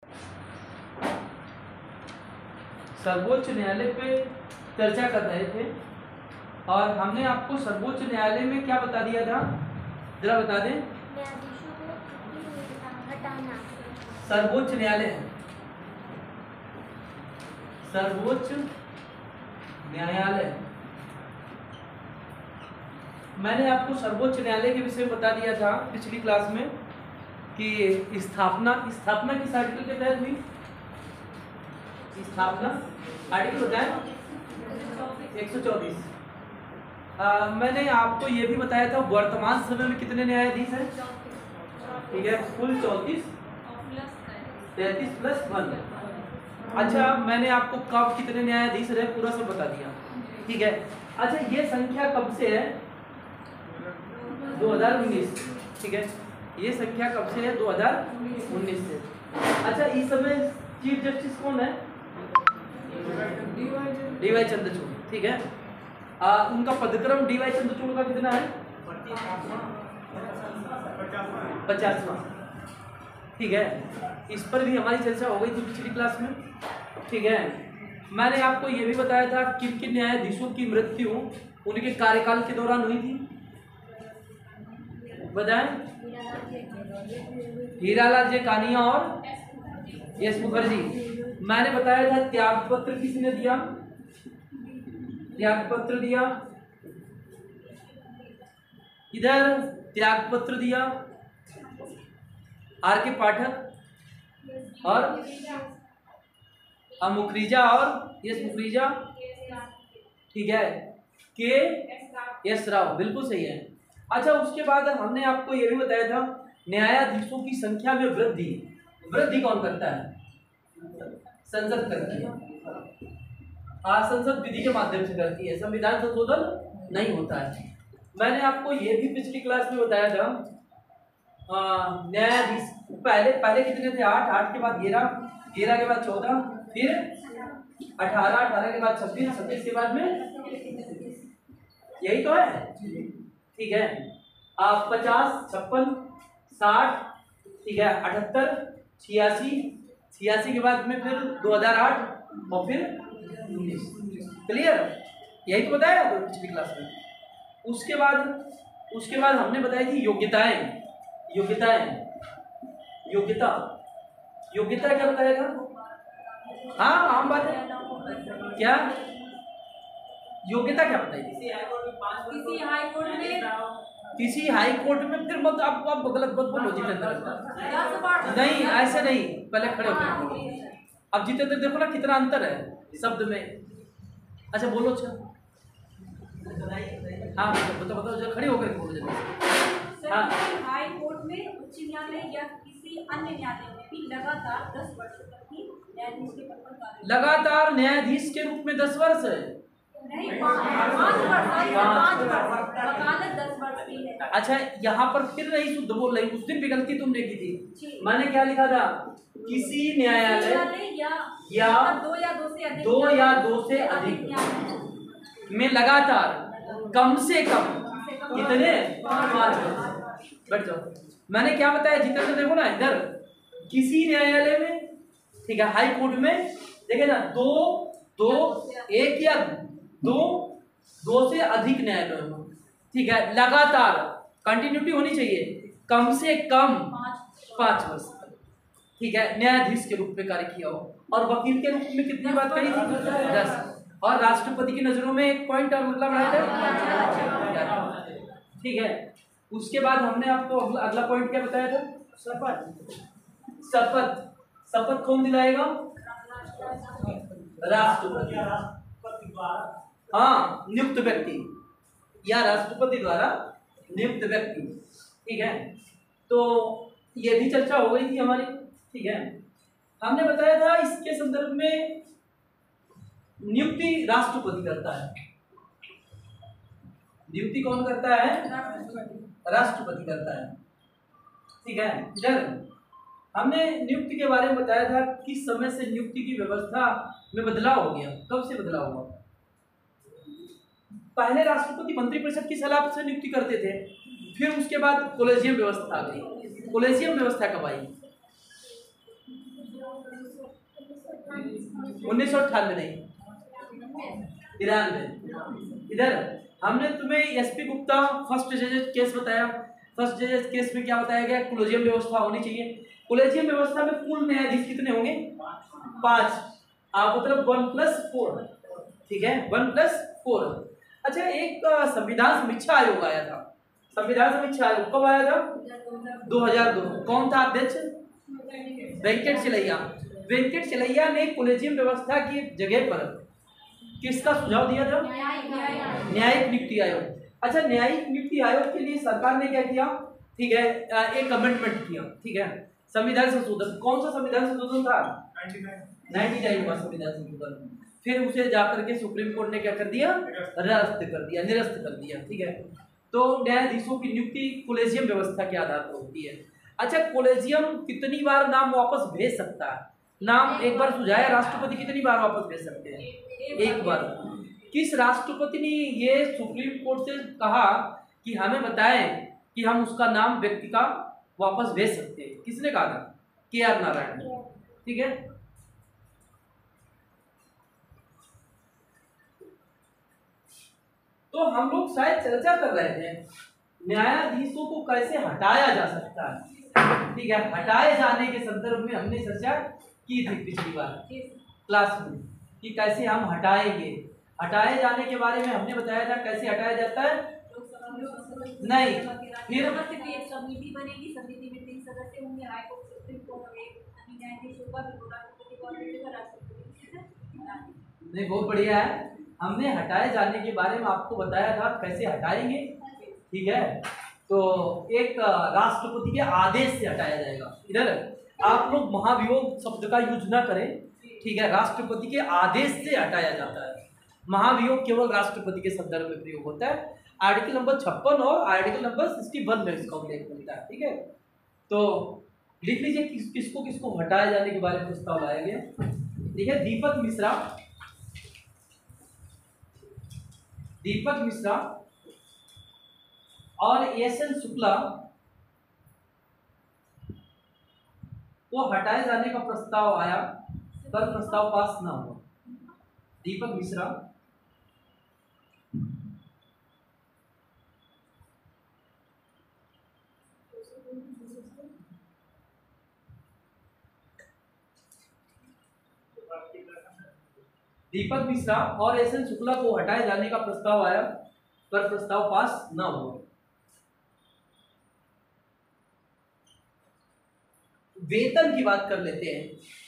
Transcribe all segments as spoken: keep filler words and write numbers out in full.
सर्वोच्च न्यायालय पे चर्चा कर रहे थे और हमने आपको सर्वोच्च न्यायालय में क्या बता दिया था, जरा बता दें। सर्वोच्च न्यायालय सर्वोच्च न्यायालय मैंने आपको सर्वोच्च न्यायालय के विषय में बता दिया था पिछली क्लास में कि स्थापना स्थापना किस आर्टिकल के तहत हुई। स्थापना आर्टिकल होता है एक सौ चौबीस। मैंने आपको ये भी बताया था वर्तमान समय में कितने न्यायाधीश हैं, ठीक है, कुल चौंतीस, तैतीस प्लस वन। अच्छा, मैंने आपको कब कितने न्यायाधीश रहे पूरा सब बता दिया, ठीक है। अच्छा, ये संख्या कब से है, दो हज़ार उन्नीस, ठीक है, ये संख्या कब से है, दो हज़ार उन्नीस से। अच्छा, इस समय चीफ जस्टिस कौन है, डी वाई चंद्रचूड़, ठीक है। आ, उनका पदक्रम डी वाई चंद्रचूड़ का कितना है, पचासवां, ठीक है। इस पर भी हमारी चर्चा हो गई थी पिछली क्लास में, ठीक है। मैंने आपको ये भी बताया था किन किन न्यायाधीशों की मृत्यु उनके कार्यकाल के दौरान हुई थी, बताएं। हीरालाल जे कानिया और एस मुखर्जी। मैंने बताया था त्याग पत्र किसने दिया, त्याग पत्र दिया, इधर त्याग पत्र दिया आर के पाठक और मुखरीजा और यस मुखरीजा, ठीक है, के एस राव, बिल्कुल सही है। अच्छा, उसके बाद हमने आपको यह भी बताया था न्यायाधीशों की संख्या में वृद्धि वृद्धि कौन करता है, संसद करती है। हाँ, संसद विधि के माध्यम से करती है, संविधान संशोधन नहीं होता है। मैंने आपको ये भी पिछली क्लास में बताया था न्यायाधीश पहले पहले कितने थे, आठ, आठ के बाद ग्यारह, ग्यारह के बाद चौदह, फिर अठारह, अठारह के बाद छब्बीस, छब्बीस के बाद में, यही तो है, ठीक है। आप पचास, छप्पन, साठ, ठीक है, अठहत्तर, छियासी, छियासी के बाद में फिर दो हज़ार आठ और फिर उन्नीस, क्लियर, यही तो बताया तो पिछली क्लास में। उसके बाद उसके बाद हमने बताई थी योग्यताएं योग्यताएं योग्यता योग्यता क्या बताया था, हाँ आम बात है, क्या योग्यता क्या बताई थी, किसी हाई कोर्ट में किसी हाई कोर्ट में फिर मत आप आप गलत मत बोलो जितेंद्र, नहीं ऐसे नहीं, पहले खड़े होकर। अब जितेंद्र देखो ना कितना अंतर है शब्द में। अच्छा बोलो, अच्छा हाँ बताओ बताओ, जो खड़े होकर बोलो। हाँ, हाई कोर्ट में, उच्च न्यायालय या किसी अन्य न्यायालय में भी लगातार दस वर्ष तक ही न्यायाधीश के पद पर कार्य, लगातार न्यायाधीश के रूप में दस वर्ष है, नहीं पाँच वर्ष, वकालत दस वर्ष की है। अच्छा, यहाँ पर फिर नहीं शुद्ध बोल रही, उस दिन भी गलती तुमने की थी। मैंने क्या लिखा था, किसी न्यायालय या, या दो या दो से अधिक दो या दो से अधिक में लगातार कम से कम कितने, पाँच वर्ष। बैठ जाओ। मैंने क्या बताया जितेंद्र, देखो ना इधर, किसी न्यायालय में, ठीक है, हाई कोर्ट में, देखे ना, दो दो एक या दो दो से अधिक न्यायालयों में, ठीक है, लगातार कंटिन्यूटी होनी चाहिए, कम से कम पांच वर्ष, ठीक है, न्यायाधीश के रूप में कार्य किया हो। और वकील के रूप में कितनी बात कही थी, दस। और राष्ट्रपति की नजरों में एक पॉइंट और मतलब बढ़ाया था, ठीक है। उसके बाद हमने आपको अगला अगला पॉइंट क्या बताया था, शपथ। शपथ शपथ कौन दिलाएगा, राष्ट्रपति, हाँ, नियुक्त व्यक्ति या राष्ट्रपति द्वारा नियुक्त व्यक्ति, ठीक है। तो ये भी चर्चा हो गई थी हमारी, ठीक है। हमने बताया था इसके संदर्भ में नियुक्ति राष्ट्रपति करता है, नियुक्ति कौन करता है, राष्ट्रपति करता है, ठीक है। इधर हमने नियुक्ति के बारे में बताया था किस समय से नियुक्ति की व्यवस्था में बदलाव हो गया, कब से बदलाव हुआ। पहले राष्ट्रपति मंत्रिपरिषद की सलाह से नियुक्ति करते थे, फिर उसके बाद कोलेजियम व्यवस्था आ गई। कोलेजियम व्यवस्था कब आई, उन्नीस सौ अट्ठानवे नहीं, तिरानवे। इधर हमने तुम्हें एसपी गुप्ता फर्स्ट जजेस केस बताया। फर्स्ट जजेस केस में क्या बताया गया? कोलेजियम व्यवस्था होनी चाहिए। कोलेजियम व्यवस्था में कुल न्यायाधीश कितने होंगे? पांच। आप मतलब वन प्लस फोर, ठीक है, वन प्लस फोर। अच्छा, एक संविधान समीक्षा आयोग आया था। संविधान समीक्षा आयोग कब आया था? दो हज़ार दो। कौन था अध्यक्ष? वेंकट चिलैया। वेंकट चिलैया ने कोलेजियम व्यवस्था की जगह पर किसका सुझाव दिया था? न्यायिक नियुक्ति आयोग। अच्छा, न्यायिक नियुक्ति आयोग के लिए सरकार ने क्या किया? ठीक है, एक अमेंडमेंट किया। ठीक है, संविधान संशोधन। कौन सा संविधान संशोधन था? निन्यानवे हुआ संविधान संशोधन। फिर उसे जाकर के सुप्रीम कोर्ट ने क्या कर दिया? रद्द कर दिया, निरस्त कर दिया। ठीक है, तो न्यायाधीशों की नियुक्ति कोलेजियम व्यवस्था के आधार पर होती है। अच्छा, कोलेजियम कितनी बार नाम वापस भेज सकता है? नाम एक बार सुझाया, राष्ट्रपति कितनी बार वापस भेज सकते हैं? एक बार। किस राष्ट्रपति ने ये सुप्रीम कोर्ट से कहा कि हमें बताएं कि हम उसका नाम व्यक्ति का वापस भेज सकते हैं? किसने कहा था? के आर नारायण। ठीक है, तो हम लोग शायद चर्चा कर रहे थे न्यायाधीशों को कैसे हटाया जा सकता है। ठीक है, हटाए जाने के संदर्भ में हमने चर्चा की थी पिछली बार क्लास में कि कैसे हम हटाएंगे। हटाए जाने के बारे में हमने बताया था कैसे हटाया जाता है। नहीं, फिर समिति बनेगी, समिति में तीन सदस्य होंगे, हाई कोर्ट, सुप्रीम कोर्ट और एक न्यायाधीश होगा, राष्ट्रपति को नहीं, बहुत बढ़िया है। हमने हटाए जाने के बारे में आपको बताया था कैसे हटाएंगे। ठीक है, तो एक राष्ट्रपति के आदेश से हटाया जाएगा। इधर आप लोग महाभियोग शब्द का यूज ना करें। ठीक है, राष्ट्रपति के आदेश से हटाया जाता है। महाभियोग केवल राष्ट्रपति के संदर्भ में प्रयोग होता है। आर्टिकल नंबर छप्पन और आर्टिकल नंबर सिक्सटी वन में इसका उल्लेख मिलता है। ठीक है, तो लिख लीजिए किस, किसको किसको हटाए जाने के बारे में प्रस्ताव लाया गया। ठीक है, दीपक मिश्रा, दीपक मिश्रा और एस एन शुक्ला को हटाए जाने का प्रस्ताव आया, पर प्रस्ताव पास ना हुआ। दीपक मिश्रा, दीपक मिश्रा और एस एन शुक्ला को हटाए जाने का प्रस्ताव आया, पर प्रस्ताव पास ना हुआ। वेतन की बात कर लेते हैं।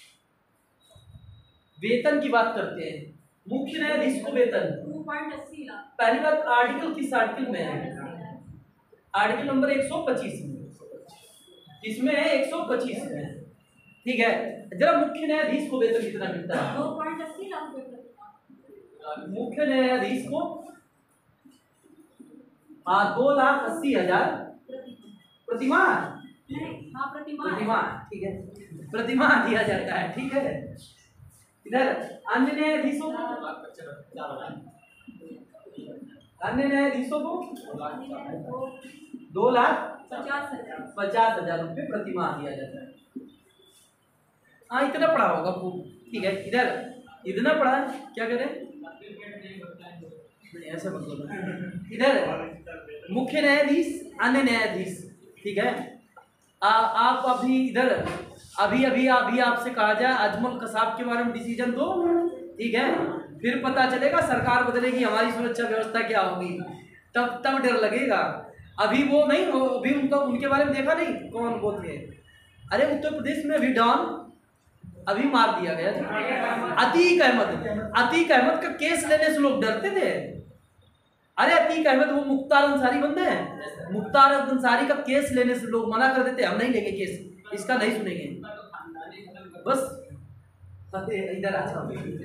वेतन की बात करते हैं। मुख्य न्यायाधीश को वेतन दो पॉइंट अस्सी लाख। पहली बात, आर्टिकल किस आर्टिकल में है? आर्टिकल नंबर एक सौ पच्चीस में। इसमें है एक सौ पच्चीस में। ठीक है, जरा मुख्य न्यायाधीश को वेतन कितना मिलता है? दो पॉइंट अस्सी लाख रुपए। मुख्य न्यायाधीश को हाँ दो लाख अस्सी हजार प्रतिमाह। हाँ, प्रतिमाह। प्रतिमाह, ठीक है, प्रतिमाह दिया जाता है। ठीक है, इधर अन्य न्यायाधीशों को अन्य न्यायाधीशों को दो लाख पचास हजार पचास हजार रुपये प्रतिमाह दिया जाता है। हाँ, इतना पढ़ा होगा खूब। ठीक है, इधर इतना पढ़ा है, क्या करें? ऐसा मतलब इधर मुख्य न्यायाधीश, अन्य न्यायाधीश। ठीक है, आ, आप अभी इधर अभी अभी अभी आपसे कहा जाए अजमल कसाब के बारे में डिसीजन दो। ठीक है, फिर पता चलेगा सरकार बदलेगी, हमारी सुरक्षा व्यवस्था क्या होगी, तब तब डर लगेगा। अभी वो नहीं, वो अभी उनका उनके बारे में देखा नहीं कौन वो थे? अरे उत्तर प्रदेश में अभी डॉन अभी मार दिया गया था, अतीक अहमद। अतीक अहमद का केस लेने से लोग डरते थे। अरे अतीक अहमद वो मुख्तार अंसारी बंदे हैं, मुख्तार अंसारी का केस लेने से लोग मना कर देते, हम नहीं लेंगे केस, इसका नहीं सुनेंगे। बस इधर अच्छा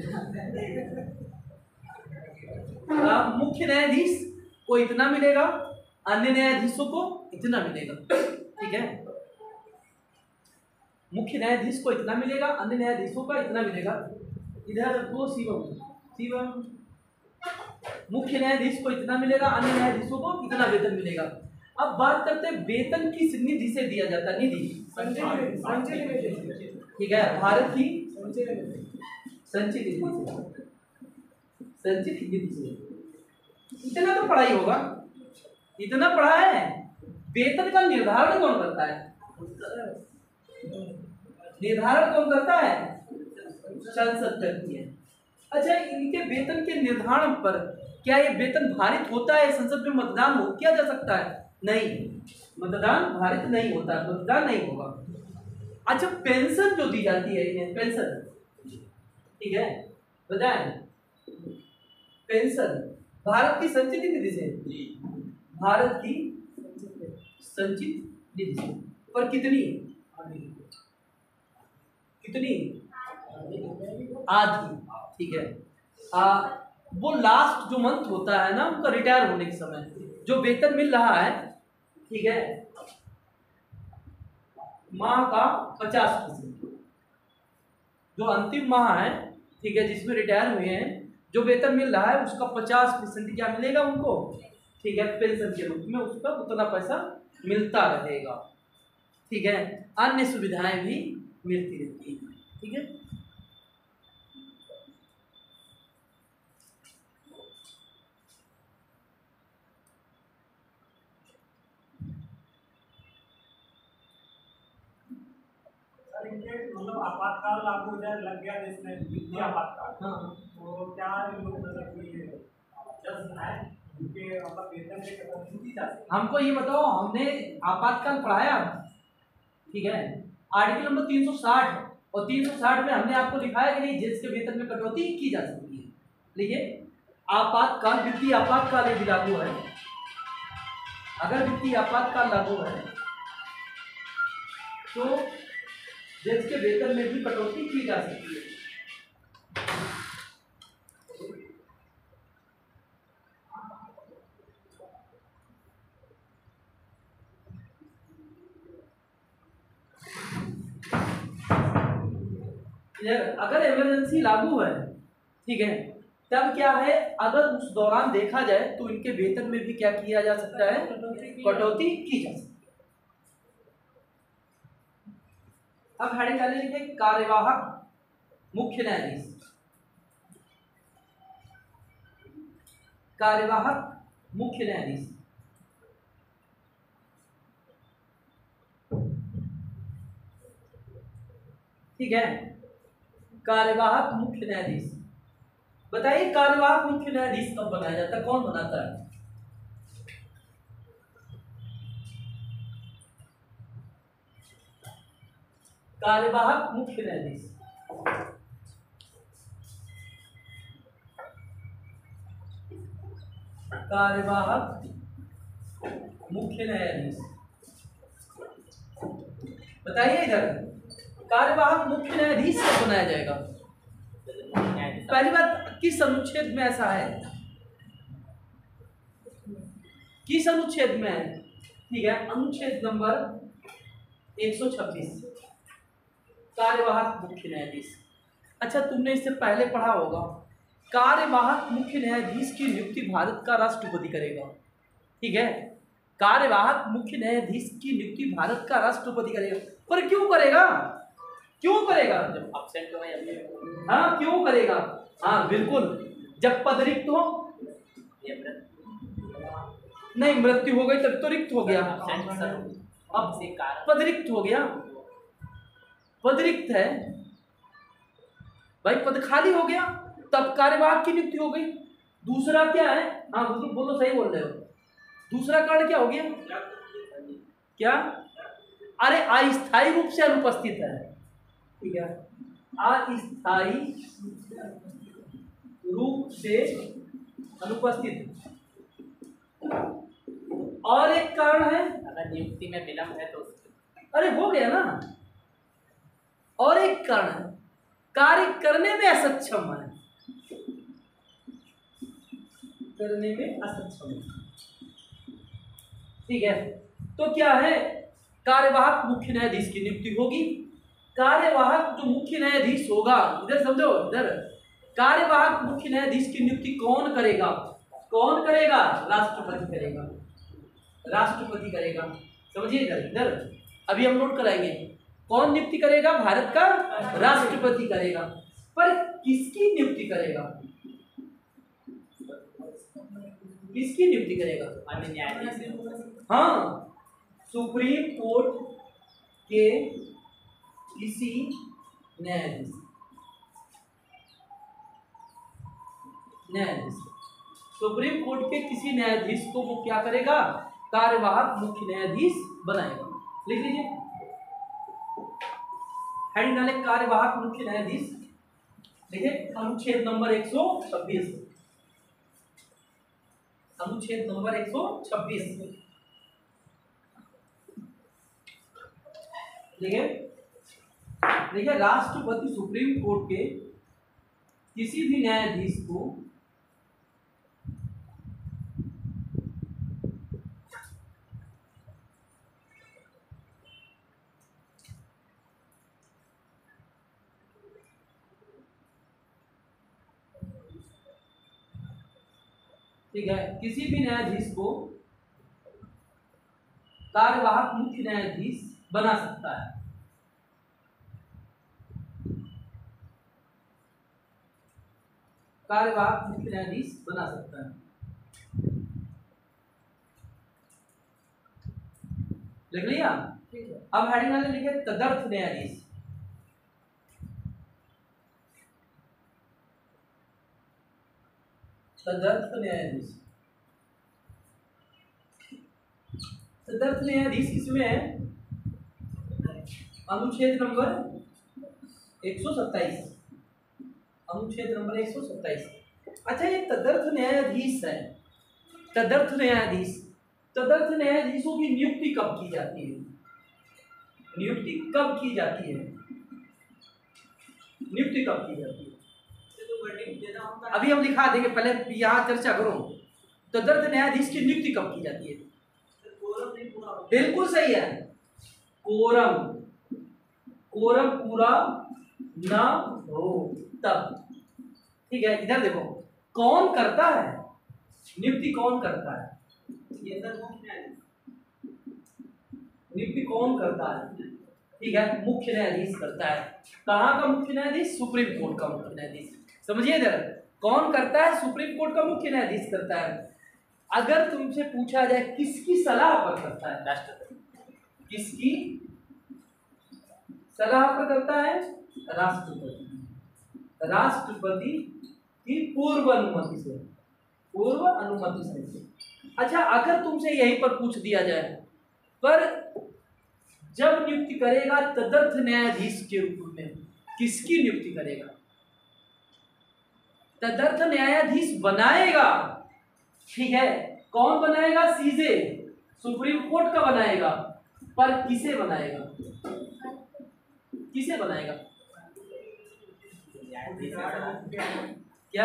मुख्य न्यायाधीश को इतना मिलेगा, अन्य न्यायाधीशों को इतना मिलेगा। ठीक है, मुख्य न्यायाधीश को इतना मिलेगा, अन्य न्यायाधीशों का इतना मिलेगा। इधर दो शिवम शिवम मुख्य न्यायाधीश को इतना मिलेगा, अन्य न्यायाधीशों को इतना वेतन मिलेगा। अब बात करते हैं वेतन किस निधि से दिया जाता है। निधि ठीक है, भारत की संचित निधि से, संचित निधि से। इतना तो पढ़ाई होगा, इतना पढ़ा है। वेतन का निर्धारण कौन करता है? निर्धारण कौन करता है? संसद करती है। अच्छा, इनके वेतन के निर्धारण पर क्या ये वेतन भारित होता है? संसद में मतदान हो किया जा सकता है? नहीं, मतदान भारित नहीं होता, मतदान नहीं होगा। अच्छा, पेंशन जो दी जाती है इन्हें, पेंशन, ठीक है, बताएं, पेंशन भारत की संचित निधि से, भारत की संचित निधि से, पर कितनी कितनी आधी, ठीक है। आ, वो लास्ट जो मंथ होता है ना उनका रिटायर होने के समय जो वेतन मिल रहा है, ठीक है, माह का पचास परसेंट, जो अंतिम माह है, ठीक है, जिसमें रिटायर हुए हैं, जो वेतन मिल रहा है उसका पचास परसेंट क्या मिलेगा उनको, ठीक है, पेंशन के रूप में उसका उतना पैसा मिलता रहेगा, ठीक है। अन्य सुविधाएं भी मिलती रहती है, ठीक है। मतलब आपातकाल लागू हो जाए, लग गया देश में वित्तीय आपातकाल, हाँ, तो क्या लोग मतलब हमको ये बताओ, हमने आपातकाल पढ़ाया, ठीक है, आर्टिकल नंबर तीन सौ साठ और तीन सौ साठ में हमने आपको दिखाया कि नहीं जिसके वेतन में कटौती की जा सकती है। देखिए, आपातकाल, वित्तीय आपातकाल यदि लागू है, अगर वित्तीय आपातकाल लागू है तो जिसके वेतन में भी कटौती की जा सकती है। अगर इमरजेंसी लागू है, ठीक है, तब क्या है, अगर उस दौरान देखा जाए तो इनके वेतन में भी क्या किया जा सकता है, कटौती की जा सकती है। अब हेडिंग डाले लिखे कार्यवाहक मुख्य न्यायाधीश, कार्यवाहक मुख्य न्यायाधीश, ठीक है, कार्यवाहक मुख्य न्यायाधीश। बताइए कार्यवाहक मुख्य न्यायाधीश कब बनाया जाता है, कौन बनाता है? कार्यवाहक मुख्य न्यायाधीश, कार्यवाहक मुख्य न्यायाधीश, बताइए इधर, कार्यवाहक मुख्य न्यायाधीश कब बनाया जाएगा? पहली बात, किस अनुच्छेद में ऐसा है, किस अनुच्छेद में है? ठीक है, अनुच्छेद नंबर एक सौ छब्बीस, कार्यवाहक मुख्य न्यायाधीश। अच्छा, तुमने इससे पहले पढ़ा होगा, कार्यवाहक मुख्य न्यायाधीश की नियुक्ति भारत का राष्ट्रपति करेगा, ठीक है, कार्यवाहक मुख्य न्यायाधीश की नियुक्ति भारत का राष्ट्रपति करेगा। पर क्यों करेगा, क्यों करेगा? जब अब्सेंट हो या, हाँ, क्यों करेगा? हाँ बिल्कुल, जब पद रिक्त हो, नहीं मृत्यु हो गई तब तो रिक्त हो गया, अब पद रिक्त हो गया, पद रिक्त है भाई, पद खाली हो गया, तब कार्यवाहक की नियुक्ति हो गई। दूसरा क्या है, हाँ बोलो बोलो, सही बोल रहे हो, दूसरा कारण क्या हो गया? क्या? अरे अस्थायी रूप से अनुपस्थित है, ठीक है, अस्थायी रूप से अनुपस्थित। और एक कारण है, अगर नियुक्ति में विलंब है तो, अरे हो गया ना। और एक कारण है, कार्य करने में असक्षम है, करने में असक्षम है, ठीक है। तो क्या है, कार्यवाहक मुख्य न्यायाधीश की नियुक्ति होगी। कार्यवाहक जो मुख्य न्यायाधीश होगा, इधर समझो, इधर कार्यवाहक मुख्य न्यायाधीश की नियुक्ति कौन करेगा? कौन करेगा? राष्ट्रपति करेगा, राष्ट्रपति करेगा। समझिए इधर, इधर अभी हम नोट कराएंगे, कौन नियुक्ति करेगा? भारत का राष्ट्रपति करेगा। पर किसकी नियुक्ति करेगा? किसकी नियुक्ति करेगा? अन्य न्यायाधीश। हाँ, सुप्रीम कोर्ट के किसी न्यायाधीश न्यायाधीश सुप्रीम कोर्ट के किसी न्यायाधीश को वो क्या करेगा? कार्यवाहक मुख्य न्यायाधीश बनाएगा। लिख लीजिए, हेडिंग डाले कार्यवाहक मुख्य न्यायाधीश। देखिए अनुच्छेद नंबर एक सौ छब्बीस, अनुच्छेद नंबर एक सौ छब्बीस। देखिए देखिए राष्ट्रपति सुप्रीम कोर्ट के किसी भी न्यायाधीश को ठीक है, किसी भी न्यायाधीश को कार्यवाहक मुख्य न्यायाधीश बना सकता है। कार्यवाहक मुख्य न्यायाधीश बना सकता है। लिख लिया? अब हेडिंग वाले लिखे तदर्थ न्यायाधीश। तदर्थ न्यायाधीश तदर्थ न्यायाधीश किसमें है? अनुच्छेद नंबर एक सौ सत्ताईस, अनुच्छेद नंबर एक सौ सत्ताईस। अच्छा, ये तदर्थ न्यायाधीश है। तदर्थ न्यायाधीश तदर्थ न्यायाधीशों की नियुक्ति कब की जाती है? नियुक्ति कब की जाती है? नियुक्ति कब की जाती है? अभी हम दिखा देंगे, पहले यहाँ चर्चा करो। तदर्थ न्यायाधीश की नियुक्ति कब की जाती है? बिल्कुल सही है, कोरम कोरम पूरा ना हो तब। ठीक है, इधर देखो कौन करता है नियुक्ति? कौन करता है? नियुक्ति कौन करता है? ठीक है, मुख्य न्यायाधीश करता है। कहाँ का मुख्य न्यायाधीश? सुप्रीम कोर्ट का मुख्य न्यायाधीश। समझिए इधर कौन करता है? सुप्रीम कोर्ट का मुख्य न्यायाधीश करता है। अगर तुमसे पूछा जाए किसकी सलाह पर करता है? राष्ट्रपति। किसकी सलाह पर करता है? राष्ट्रपति। राष्ट्रपति की पूर्व अनुमति से, पूर्व अनुमति से। अच्छा, अगर तुमसे यहीं पर पूछ दिया जाए पर जब नियुक्ति करेगा तदर्थ न्यायाधीश के रूप में किसकी नियुक्ति करेगा? तदर्थ न्यायाधीश बनाएगा। ठीक है, कौन बनाएगा? सीधे सुप्रीम कोर्ट का बनाएगा। पर किसे बनाएगा? किसे बनाएगा? क्या?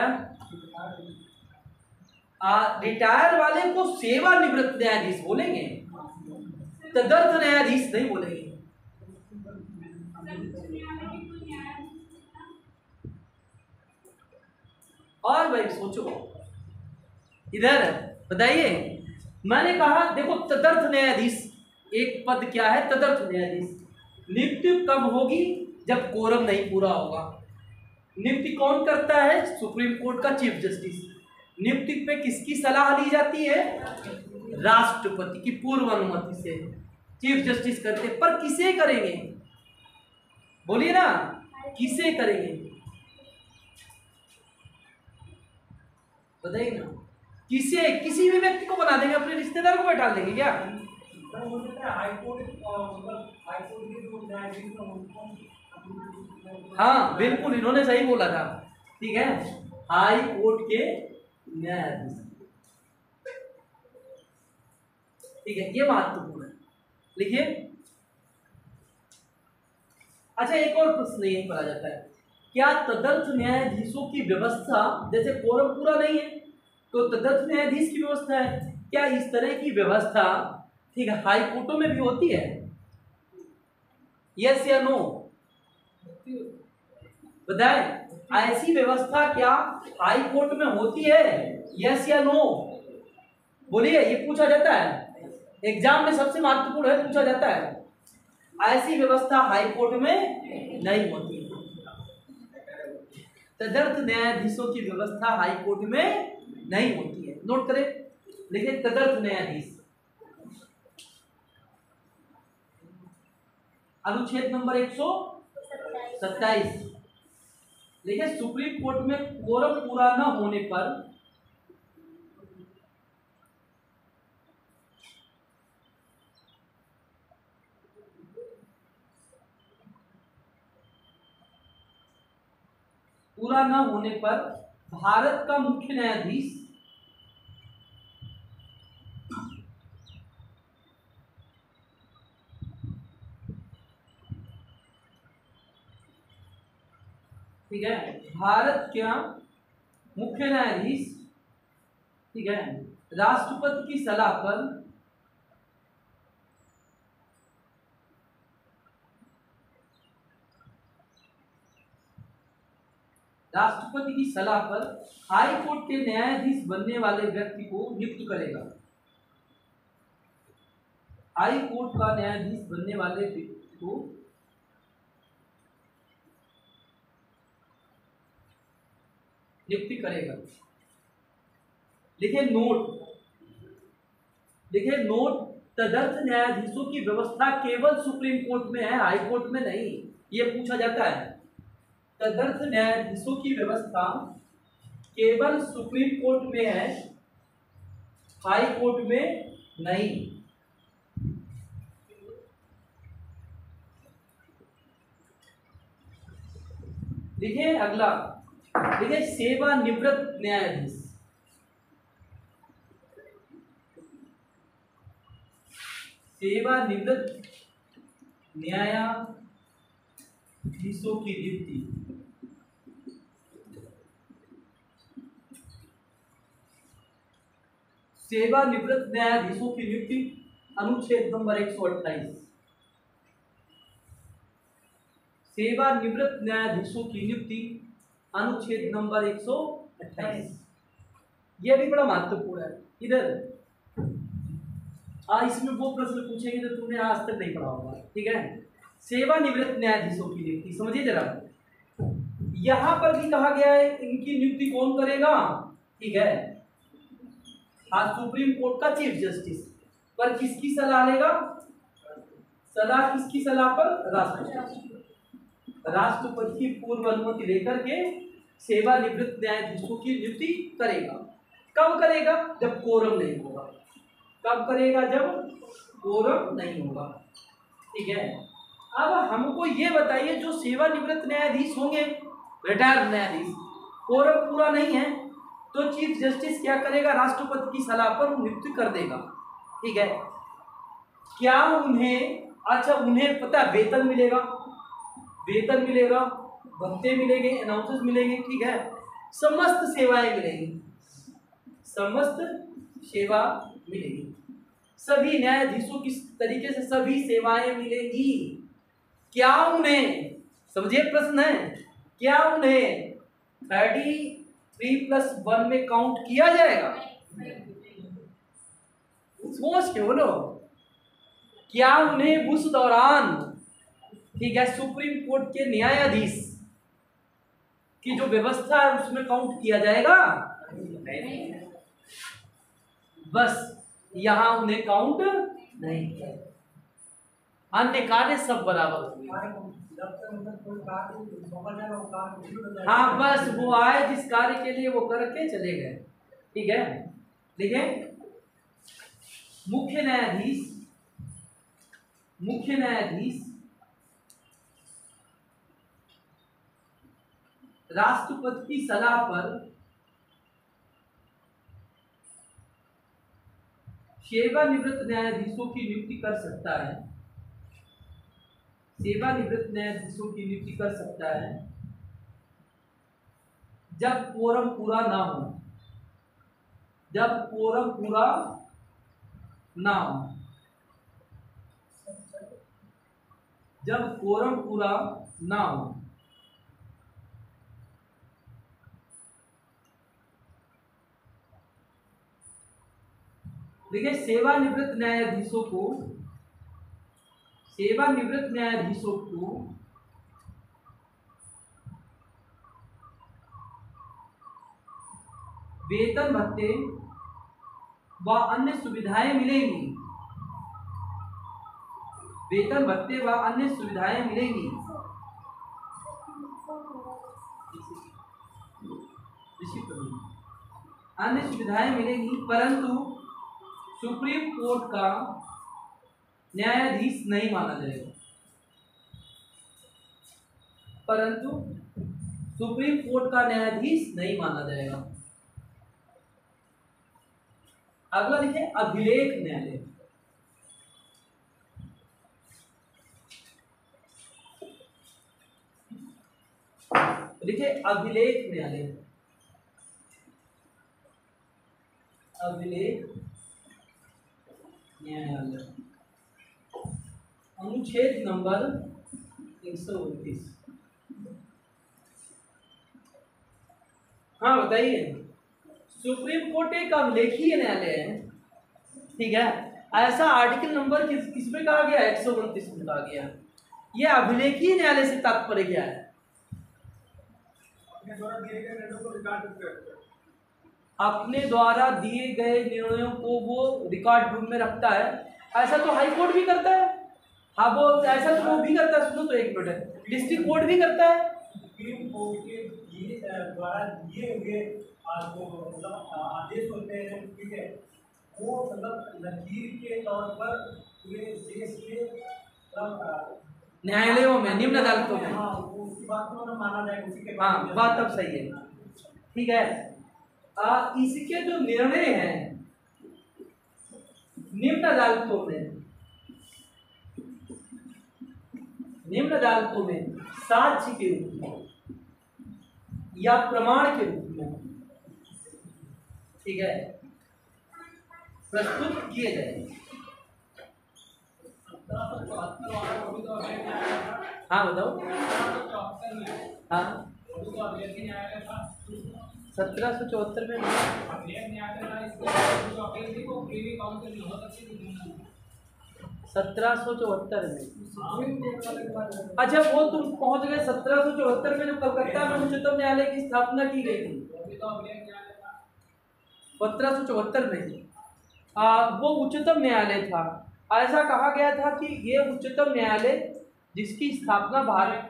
रिटायर वाले को सेवानिवृत्त न्यायाधीश बोलेंगे, तदर्थ न्यायाधीश नहीं बोलेंगे। और भाई सोचो, इधर बताइए, मैंने कहा देखो तदर्थ न्यायाधीश एक पद क्या है? तदर्थ न्यायाधीश। नियुक्ति कब होगी? जब कोरम नहीं पूरा होगा। नियुक्ति कौन करता है? सुप्रीम कोर्ट का चीफ जस्टिस। नियुक्ति पे किसकी सलाह ली जाती है? राष्ट्रपति की पूर्व अनुमति से चीफ जस्टिस करते। पर किसे करेंगे? बोलिए ना, किसे करेंगे? बताइए ना, किसे? किसी भी व्यक्ति को बना देंगे, अपने रिश्तेदार को बैठा देंगे क्या? हाँ बिल्कुल, इन्होंने सही बोला था। ठीक है, हाई कोर्ट के न्यायाधीश। ठीक है, ये महत्वपूर्ण है, लिखिए। अच्छा, एक और प्रश्न यहीं पर आ जाता है, क्या तदर्थ न्यायाधीशों की व्यवस्था, जैसे कोरम पूरा नहीं है तो तदर्थ न्यायाधीश की व्यवस्था है, क्या इस तरह की व्यवस्था ठीक है हाई कोर्टों में भी होती है? यस या नो बताएं, ऐसी व्यवस्था क्या हाई कोर्ट में होती है? यस या नो बोलिए, ये पूछा जाता है एग्जाम में, सबसे महत्वपूर्ण है, पूछा जाता है। ऐसी व्यवस्था हाई कोर्ट में नहीं होती। तदर्थ न्यायाधीशों की व्यवस्था हाई कोर्ट में नहीं होती है। नोट करें, लिखिए तदर्थ न्यायाधीश। अनुच्छेद नंबर एक सौ सत्ताईस। देखिए सुप्रीम कोर्ट में कोरम पूरा न होने पर पूरा न होने पर भारत का मुख्य न्यायाधीश ठीक है, भारत का मुख्य न्यायाधीश ठीक है राष्ट्रपति की सलाह पर राष्ट्रपति की सलाह पर हाई कोर्ट के न्यायाधीश बनने वाले व्यक्ति को नियुक्त करेगा। हाई कोर्ट का न्यायाधीश बनने वाले व्यक्ति को नियुक्ति करेगा। लिखे नोट, लिखे नोट, तदर्थ न्यायाधीशों की व्यवस्था केवल सुप्रीम कोर्ट में है, हाई कोर्ट में नहीं। ये पूछा जाता है, तदर्थ न्यायाधीशों की व्यवस्था केवल सुप्रीम कोर्ट में है, हाई कोर्ट में नहीं। देखिए अगला, देखिए सेवानिवृत्त न्यायाधीश। सेवानिवृत्त न्यायाधीशों की नियुक्ति सेवानिवृत्त न्यायाधीशों की नियुक्ति अनुच्छेद नंबर एक सौ अट्ठाईस। सेवानिवृत्त न्यायाधीशों की नियुक्ति अनुच्छेद नंबर एक सौ अट्ठाईस। यह भी बड़ा महत्वपूर्ण है। इधर आ इसमें वो प्रश्न पूछेंगे जो तुमने आज तक नहीं पढ़ा होगा। ठीक है, सेवानिवृत्त न्यायाधीशों की नियुक्ति समझिए जरा। यहां पर भी कहा गया है इनकी नियुक्ति कौन करेगा। ठीक है, आज सुप्रीम कोर्ट का चीफ जस्टिस पर किसकी सलाह लेगा। सलाह किसकी सलाह पर, राष्ट्रपति। राष्ट्रपति की पूर्व अनुमति लेकर के सेवानिवृत्त न्यायाधीशों की नियुक्ति करेगा। कब करेगा, जब कोरम नहीं होगा। कब करेगा, जब कोरम नहीं होगा। ठीक है, अब हमको ये बताइए जो सेवानिवृत्त न्यायाधीश होंगे, रिटायर्ड न्यायाधीश, कोरम पूरा नहीं है तो चीफ जस्टिस क्या करेगा, राष्ट्रपति की सलाह पर नियुक्ति कर देगा। ठीक है, क्या उन्हें, अच्छा उन्हें पता है वेतन मिलेगा, वेतन मिलेगा, भत्ते मिलेंगे, अनाउंसेस मिलेंगे। ठीक है, समस्त सेवाएं मिलेंगी, समस्त सेवा मिलेगी, सभी न्यायाधीशों की तरीके से सभी सेवाएं मिलेगी। क्या उन्हें, समझिए प्रश्न है, क्या उन्हें थर्टी थ्री प्लस वन में काउंट किया जाएगा। सोच के बोलो, क्या उन्हें उस दौरान, ठीक है, सुप्रीम कोर्ट के न्यायाधीश की जो व्यवस्था है उसमें काउंट किया जाएगा। बस यहां उन्हें काउंट नहीं किया, अन्य कार्य सब बराबर हुए। हाँ, बस वो आए जिस कार्य के लिए वो करके चले गए। ठीक है, देखिए मुख्य न्यायाधीश, मुख्य न्यायाधीश राष्ट्रपति की सलाह पर सेवानिवृत्त न्यायाधीशों की नियुक्ति कर सकता है। सेवानिवृत्त न्यायाधीशों की नियुक्ति कर सकता है जब कोरम पूरा ना हो, जब कोरम पूरा ना हो, जब कोरम पूरा ना हो। देखिए सेवानिवृत्त न्यायाधीशों को, सेवानिवृत्त न्यायाधीशों को वेतन भत्ते व अन्य सुविधाएं मिलेंगी, वेतन भत्ते व अन्य सुविधाएं मिलेंगी, अन्य सुविधाएं मिलेंगी, परंतु सुप्रीम कोर्ट का न्यायाधीश नहीं माना जाएगा, परंतु सुप्रीम कोर्ट का न्यायाधीश नहीं माना जाएगा। अगला देखिए अभिलेख न्यायालय। देखिए अभिलेख न्यायालय, अभिलेख न्यायालय अनुच्छेद नंबर एक सौ उनतीस। हाँ बताइए, सुप्रीम कोर्ट एक अभिलेखीय न्यायालय है, ठीक है। ऐसा आर्टिकल नंबर किस किस में कहा गया? एक सौ उनतीस में कहा गया। यह अभिलेखीय न्यायालय से तात्पर्य क्या है? अपने द्वारा दिए गए निर्णयों को वो रिकॉर्ड बुक में रखता है। ऐसा तो हाई कोर्ट भी करता है। हाँ वो ऐसा तो वो भी करता है। सुनो तो एक मिनट, है डिस्ट्रिक्ट कोर्ट भी करता है। सुप्रीम कोर्ट के द्वारा दिए हुए मतलब आदेश होते हैं, ठीक है, वो मतलब लकीर के तौर पर पूरे देश के न्यायालयों में, निम्न अदालतों में, हाँ उसकी बात को माना जाए, उसी के हाँ बात तब सही है, ठीक है। आ, इसके जो निर्णय हैं निम्न अदालतों में, निम्न अदालतों में साक्ष्य के रूप में या प्रमाण के रूप में, ठीक है, प्रस्तुत किए जाएंगे। हाँ बताओ। हाँ सत्रह सौ चौहत्तर में सत्रह सौ चौहत्तर में अच्छा वो तुम पहुंच गए सत्रह सौ चौहत्तर में जो कलकत्ता में उच्चतम न्यायालय की स्थापना की गई थी। सत्रह सौ चौहत्तर में आ, वो उच्चतम न्यायालय था। ऐसा कहा गया था कि ये उच्चतम न्यायालय जिसकी स्थापना भारत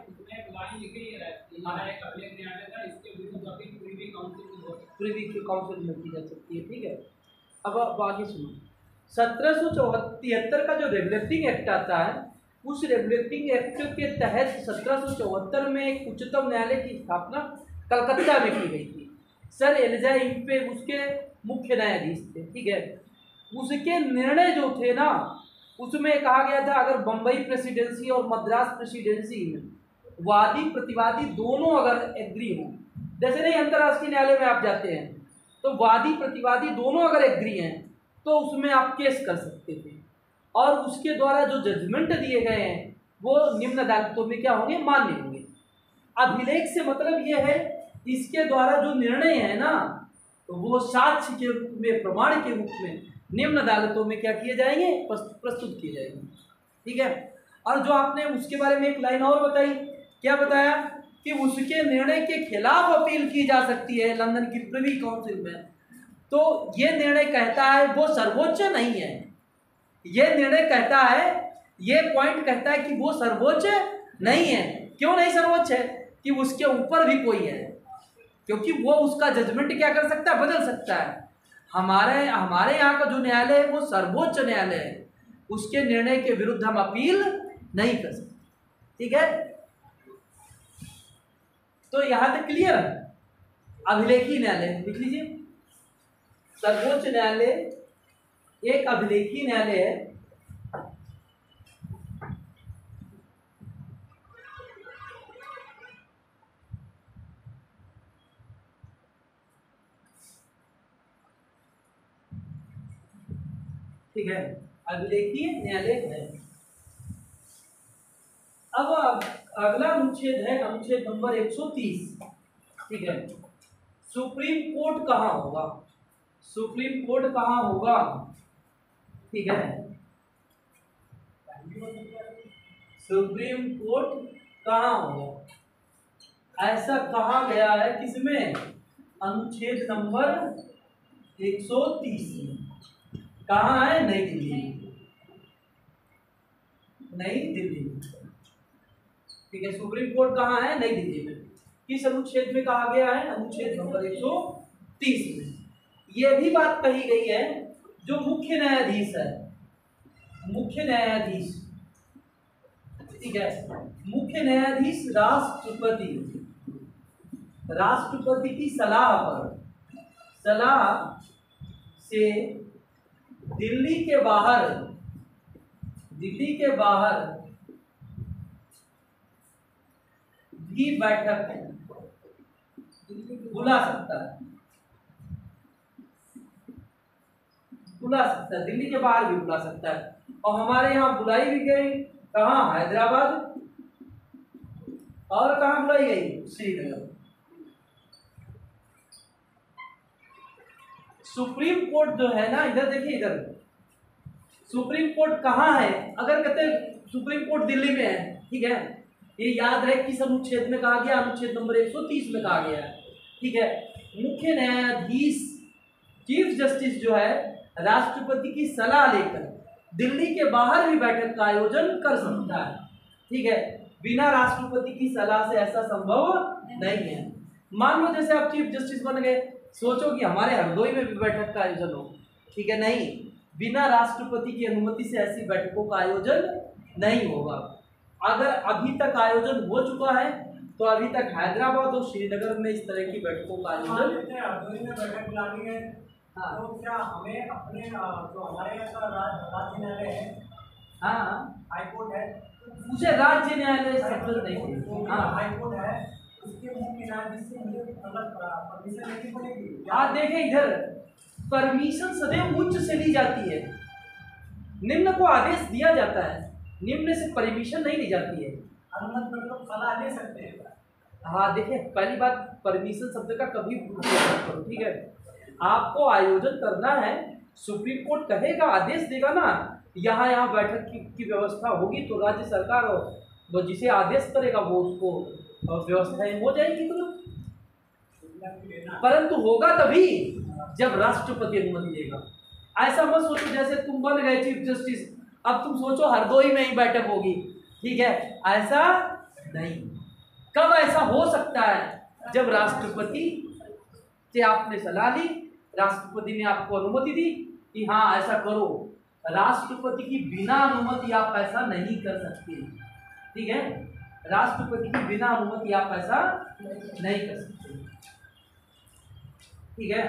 प्रिवी काउंसिल में की जा सकती है, ठीक है। अब अब आगे सुनो, सत्रह सौ तिहत्तर का जो रेगुलेटिंग एक्ट आता है, उस रेगुलेटिंग एक्ट के तहत सत्रह सौ चौहत्तर में एक उच्चतम न्यायालय की स्थापना कलकत्ता में की गई थी। सर एलिजा इम्पे उसके मुख्य न्यायाधीश थे, ठीक है। उसके निर्णय जो थे ना, उसमें कहा गया था अगर बम्बई प्रेसिडेंसी और मद्रास प्रेसिडेंसी में वादी प्रतिवादी दोनों अगर एग्री हों, जैसे नहीं अंतर्राष्ट्रीय न्यायालय में आप जाते हैं तो वादी प्रतिवादी दोनों अगर एग्री हैं तो उसमें आप केस कर सकते थे, और उसके द्वारा जो जजमेंट दिए गए हैं वो निम्न अदालतों में क्या होंगे? मान्य होंगे। अभिलेख से मतलब ये है इसके द्वारा जो निर्णय है ना, तो वो साक्ष्य के रूप में, प्रमाण के रूप में निम्न अदालतों में क्या किए जाएंगे? प्रस्तुत किए जाएंगे, ठीक है। और जो आपने उसके बारे में एक लाइन और बताई, क्या बताया कि उसके निर्णय के खिलाफ अपील की जा सकती है लंदन की प्रिवी काउंसिल में। तो ये निर्णय कहता है वो सर्वोच्च नहीं है, ये निर्णय कहता है, ये पॉइंट कहता है कि वो सर्वोच्च नहीं है। क्यों नहीं सर्वोच्च है? कि उसके ऊपर भी कोई है, क्योंकि वो उसका जजमेंट क्या कर सकता है? बदल सकता है। हमारे हमारे यहाँ का जो न्यायालय है वो सर्वोच्च न्यायालय है, उसके निर्णय के विरुद्ध हम अपील नहीं कर सकते, ठीक है। तो यहाँ तक क्लियर है। अभिलेखी न्यायालय लिख लीजिए, सर्वोच्च न्यायालय एक अभिलेखी न्यायालय है। ठीक है, अभिलेखीय न्यायालय है। अब अगला अनुच्छेद है अनुच्छेद नंबर एक सौ तीस, ठीक है। सुप्रीम कोर्ट कहाँ होगा? सुप्रीम कोर्ट कहाँ होगा? ठीक है, सुप्रीम कोर्ट कहाँ होगा? ऐसा कहा गया है किसमें? अनुच्छेद नंबर एक सौ तीस में। कहाँ है? नई दिल्ली में। नई दिल्ली में, ठीक है। सुप्रीम कोर्ट कहाँ है? नई दिल्ली में। किस अनुच्छेद में कहा गया है? अनुच्छेद नंबर एक सौ तीस में। यह भी बात कही गई है जो मुख्य न्यायाधीश है, मुख्य न्यायाधीश, ठीक है, मुख्य न्यायाधीश राष्ट्रपति, राष्ट्रपति की सलाह पर, सलाह से दिल्ली के बाहर, दिल्ली के बाहर भी बैठक बुला सकता है, बुला सकता है, दिल्ली के बाहर भी बुला सकता है। और हमारे यहाँ बुलाई भी गई, कहाँ? हैदराबाद। और कहाँ बुलाई गई? श्रीनगर। सुप्रीम कोर्ट जो है ना, इधर देखिए, इधर सुप्रीम कोर्ट कहाँ है? अगर कहते हैं सुप्रीम कोर्ट दिल्ली में है, ठीक है, ये याद रहे किस अनुच्छेद में कहा गया? अनुच्छेद नंबर एक सौ तीस में कहा गया है, ठीक है। मुख्य न्यायाधीश, चीफ जस्टिस जो है, राष्ट्रपति की सलाह लेकर दिल्ली के बाहर भी बैठक का आयोजन कर सकता है, ठीक है। बिना राष्ट्रपति की सलाह से ऐसा संभव नहीं है। मान लो जैसे आप चीफ जस्टिस बन गए, सोचो कि हमारे हरदोई में भी बैठक का आयोजन हो, ठीक है, नहीं, बिना राष्ट्रपति की अनुमति से ऐसी बैठकों का आयोजन नहीं होगा। अगर अभी तक आयोजन हो चुका है तो अभी तक हैदराबाद और श्रीनगर में इस तरह की बैठकों का आयोजन में बैठक बुलानी है। हाँ, तो क्या हमें अपने जो हमारे यहाँ का राज्य न्यायालय है, हाँ, हाईकोर्ट है, मुझे राज्य न्यायालय शब्द नहीं, हाँ, हाईकोर्ट है, उसके मुख्य न्यायाधीश से मुझे मतलब परमिशन लेनी पड़ेगी? आप देखें इधर, परमिशन सदैव उच्च से ली जाती है, निम्न को आदेश दिया जाता है, निम्न से परमिशन नहीं ली जाती है। अनुमति मतलब सलाह ले सकते हैं। हाँ देखिए, पहली बात, परमिशन शब्द का कभी उपयोग करो, ठीक है। आपको आयोजन करना है, सुप्रीम कोर्ट कहेगा, आदेश देगा ना, यहाँ यहाँ बैठक की, की व्यवस्था होगी, तो राज्य सरकार वो जिसे आदेश करेगा वो उसको व्यवस्थाएं हो जाएगी तुरंत। परंतु होगा तभी जब राष्ट्रपति अनुमति देगा। ऐसा मत सोचो जैसे तुम बन गए चीफ जस्टिस, अब तुम सोचो हरदोई में ही बैठक होगी, ठीक है, ऐसा नहीं। कब ऐसा हो सकता है? जब राष्ट्रपति से आपने सलाह ली, राष्ट्रपति ने आपको अनुमति दी कि हाँ ऐसा करो। राष्ट्रपति की बिना अनुमति आप ऐसा नहीं कर सकते, ठीक है, राष्ट्रपति की बिना अनुमति आप ऐसा नहीं कर सकते, ठीक है।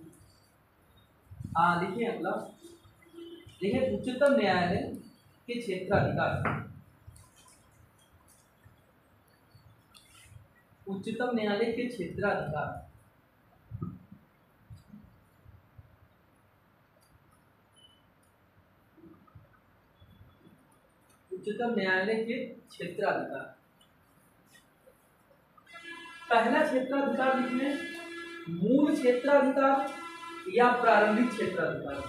हाँ लिखिए, अगला देखिए, उच्चतम न्यायालय के क्षेत्राधिकार, उच्चतम न्यायालय के क्षेत्राधिकार, उच्चतम न्यायालय के क्षेत्राधिकार। पहला क्षेत्राधिकार लिखिए, मूल क्षेत्राधिकार या प्रारंभिक क्षेत्राधिकार।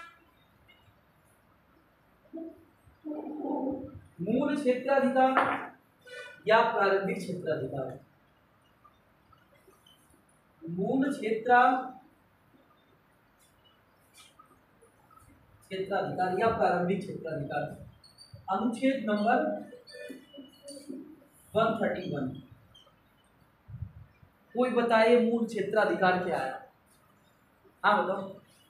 मूल क्षेत्राधिकार या प्रारंभिक क्षेत्राधिकार। मूल क्षेत्र क्षेत्राधिकार या प्रारंभिक क्षेत्राधिकार, अनुच्छेद नंबर एक सौ इकतीस। कोई बताए मूल क्षेत्राधिकार क्या है? हाँ बताओ,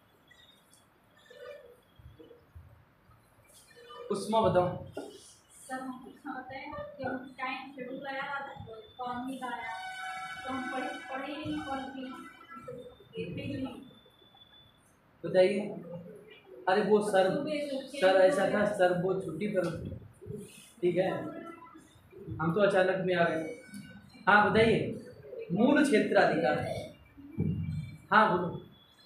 उस्मा बताओ। सर हम पूछना बताएं कि हम टाइम शेड्यूल आया था, कौन नहीं आया, तो हम पढ़े पढ़े ही नहीं, कौन भी बताइए। अरे वो सर सर ऐसा था, सर वो छुट्टी पर, ठीक है, हम तो अचानक में आ गए। हाँ बताइए, मूल क्षेत्राधिकार। हाँ बोलो।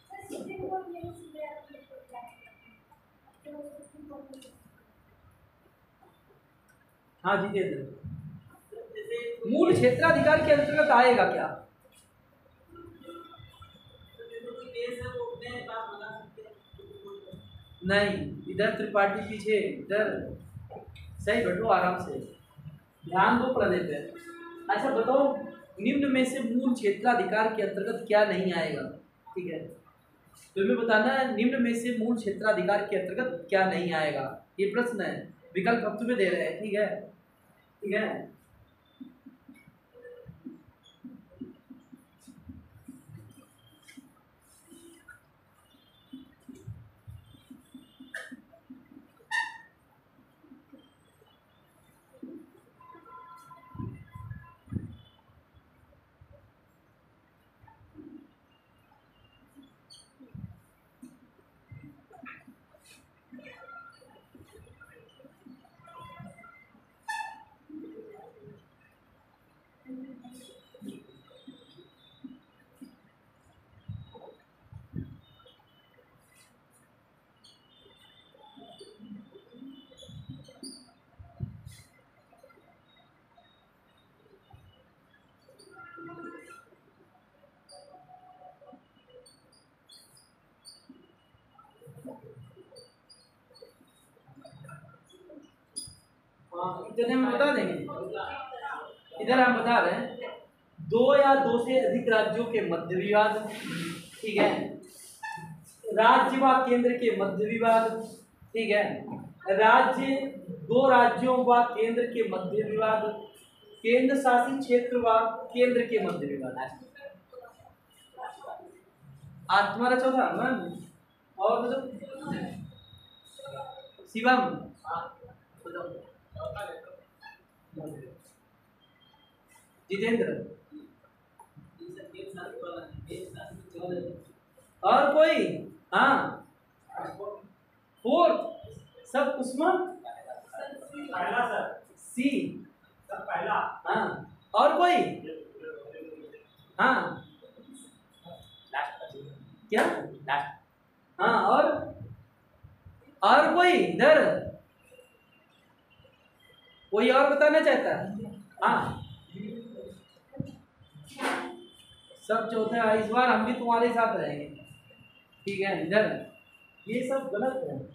हाँ जी दे दे। मूल क्षेत्राधिकार के अंतर्गत आएगा क्या? नहीं, इधर त्रिपाठी पीछे, इधर सही बैठो आराम से, ध्यान दो, पढ़ लेते हैं। अच्छा बताओ, निम्न में से मूल क्षेत्राधिकार के अंतर्गत क्या नहीं आएगा? ठीक है, तो हमें बताना है निम्न में से मूल क्षेत्राधिकार के अंतर्गत क्या नहीं आएगा, ये प्रश्न है। विकल्प हम तुम्हें दे रहे हैं, ठीक है, ठीक है। इतने में बता देंगे। इधर हम बता रहे हैं, दो या दो से अधिक राज्यों के मध्य विवाद, ठीक है, राज्य व केंद्र के मध्य विवाद, ठीक है, राज्य दो राज्यों व केंद्र के मध्य विवाद, केंद्र शासित क्षेत्र व केंद्र के मध्य विवाद। आज तुम्हारा चौथा मन और मतलब शिवम जितेंद्र और कोई? हाँ फोर्थ सब कुसुम पहला सर, सी सर पहला। हाँ और कोई? हाँ क्या? हाँ और और कोई इधर कोई और बताना चाहता है? हाँ सब चौथा। इस बार हम भी तुम्हारे साथ रहेंगे, ठीक है। इधर ये सब गलत है,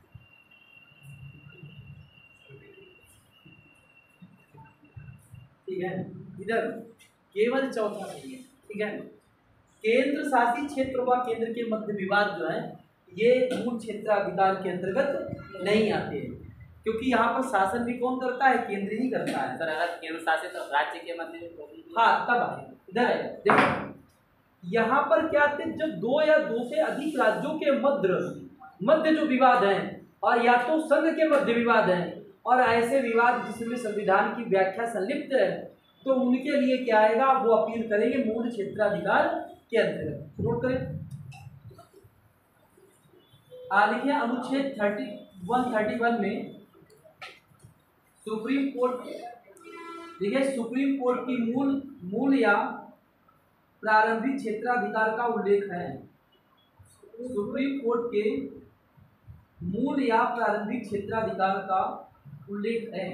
ठीक है। इधर केवल चौथा सही है, ठीक है। केंद्र शासित क्षेत्र व केंद्र के मध्य विवाद जो है ये मूल क्षेत्राधिकार के अंतर्गत नहीं आते हैं, क्योंकि यहाँ पर शासन भी कौन करता है? केंद्र ही करता है। सर अगर केंद्र शासित और राज्य के मध्य में, हाँ तब आए। इधर है देखो, यहाँ पर क्या आते हैं, जब दो या दो से अधिक राज्यों के मध्य मध्य जो विवाद हैं, और या तो संघ के मध्य विवाद हैं, और ऐसे विवाद जिसमें संविधान की व्याख्या संलिप्त है, तो उनके लिए क्या आएगा? वो अपील करेंगे मूल क्षेत्राधिकार के अंतर्गत। नोट करें, लिखिए अनुच्छेद थर्टी वन थर्टी वन में सुप्रीम कोर्ट, देखिए सुप्रीम कोर्ट की मूल मूल या प्रारंभिक क्षेत्राधिकार का उल्लेख है। सुप्रीम कोर्ट के मूल या प्रारंभिक क्षेत्राधिकार का उल्लेख है।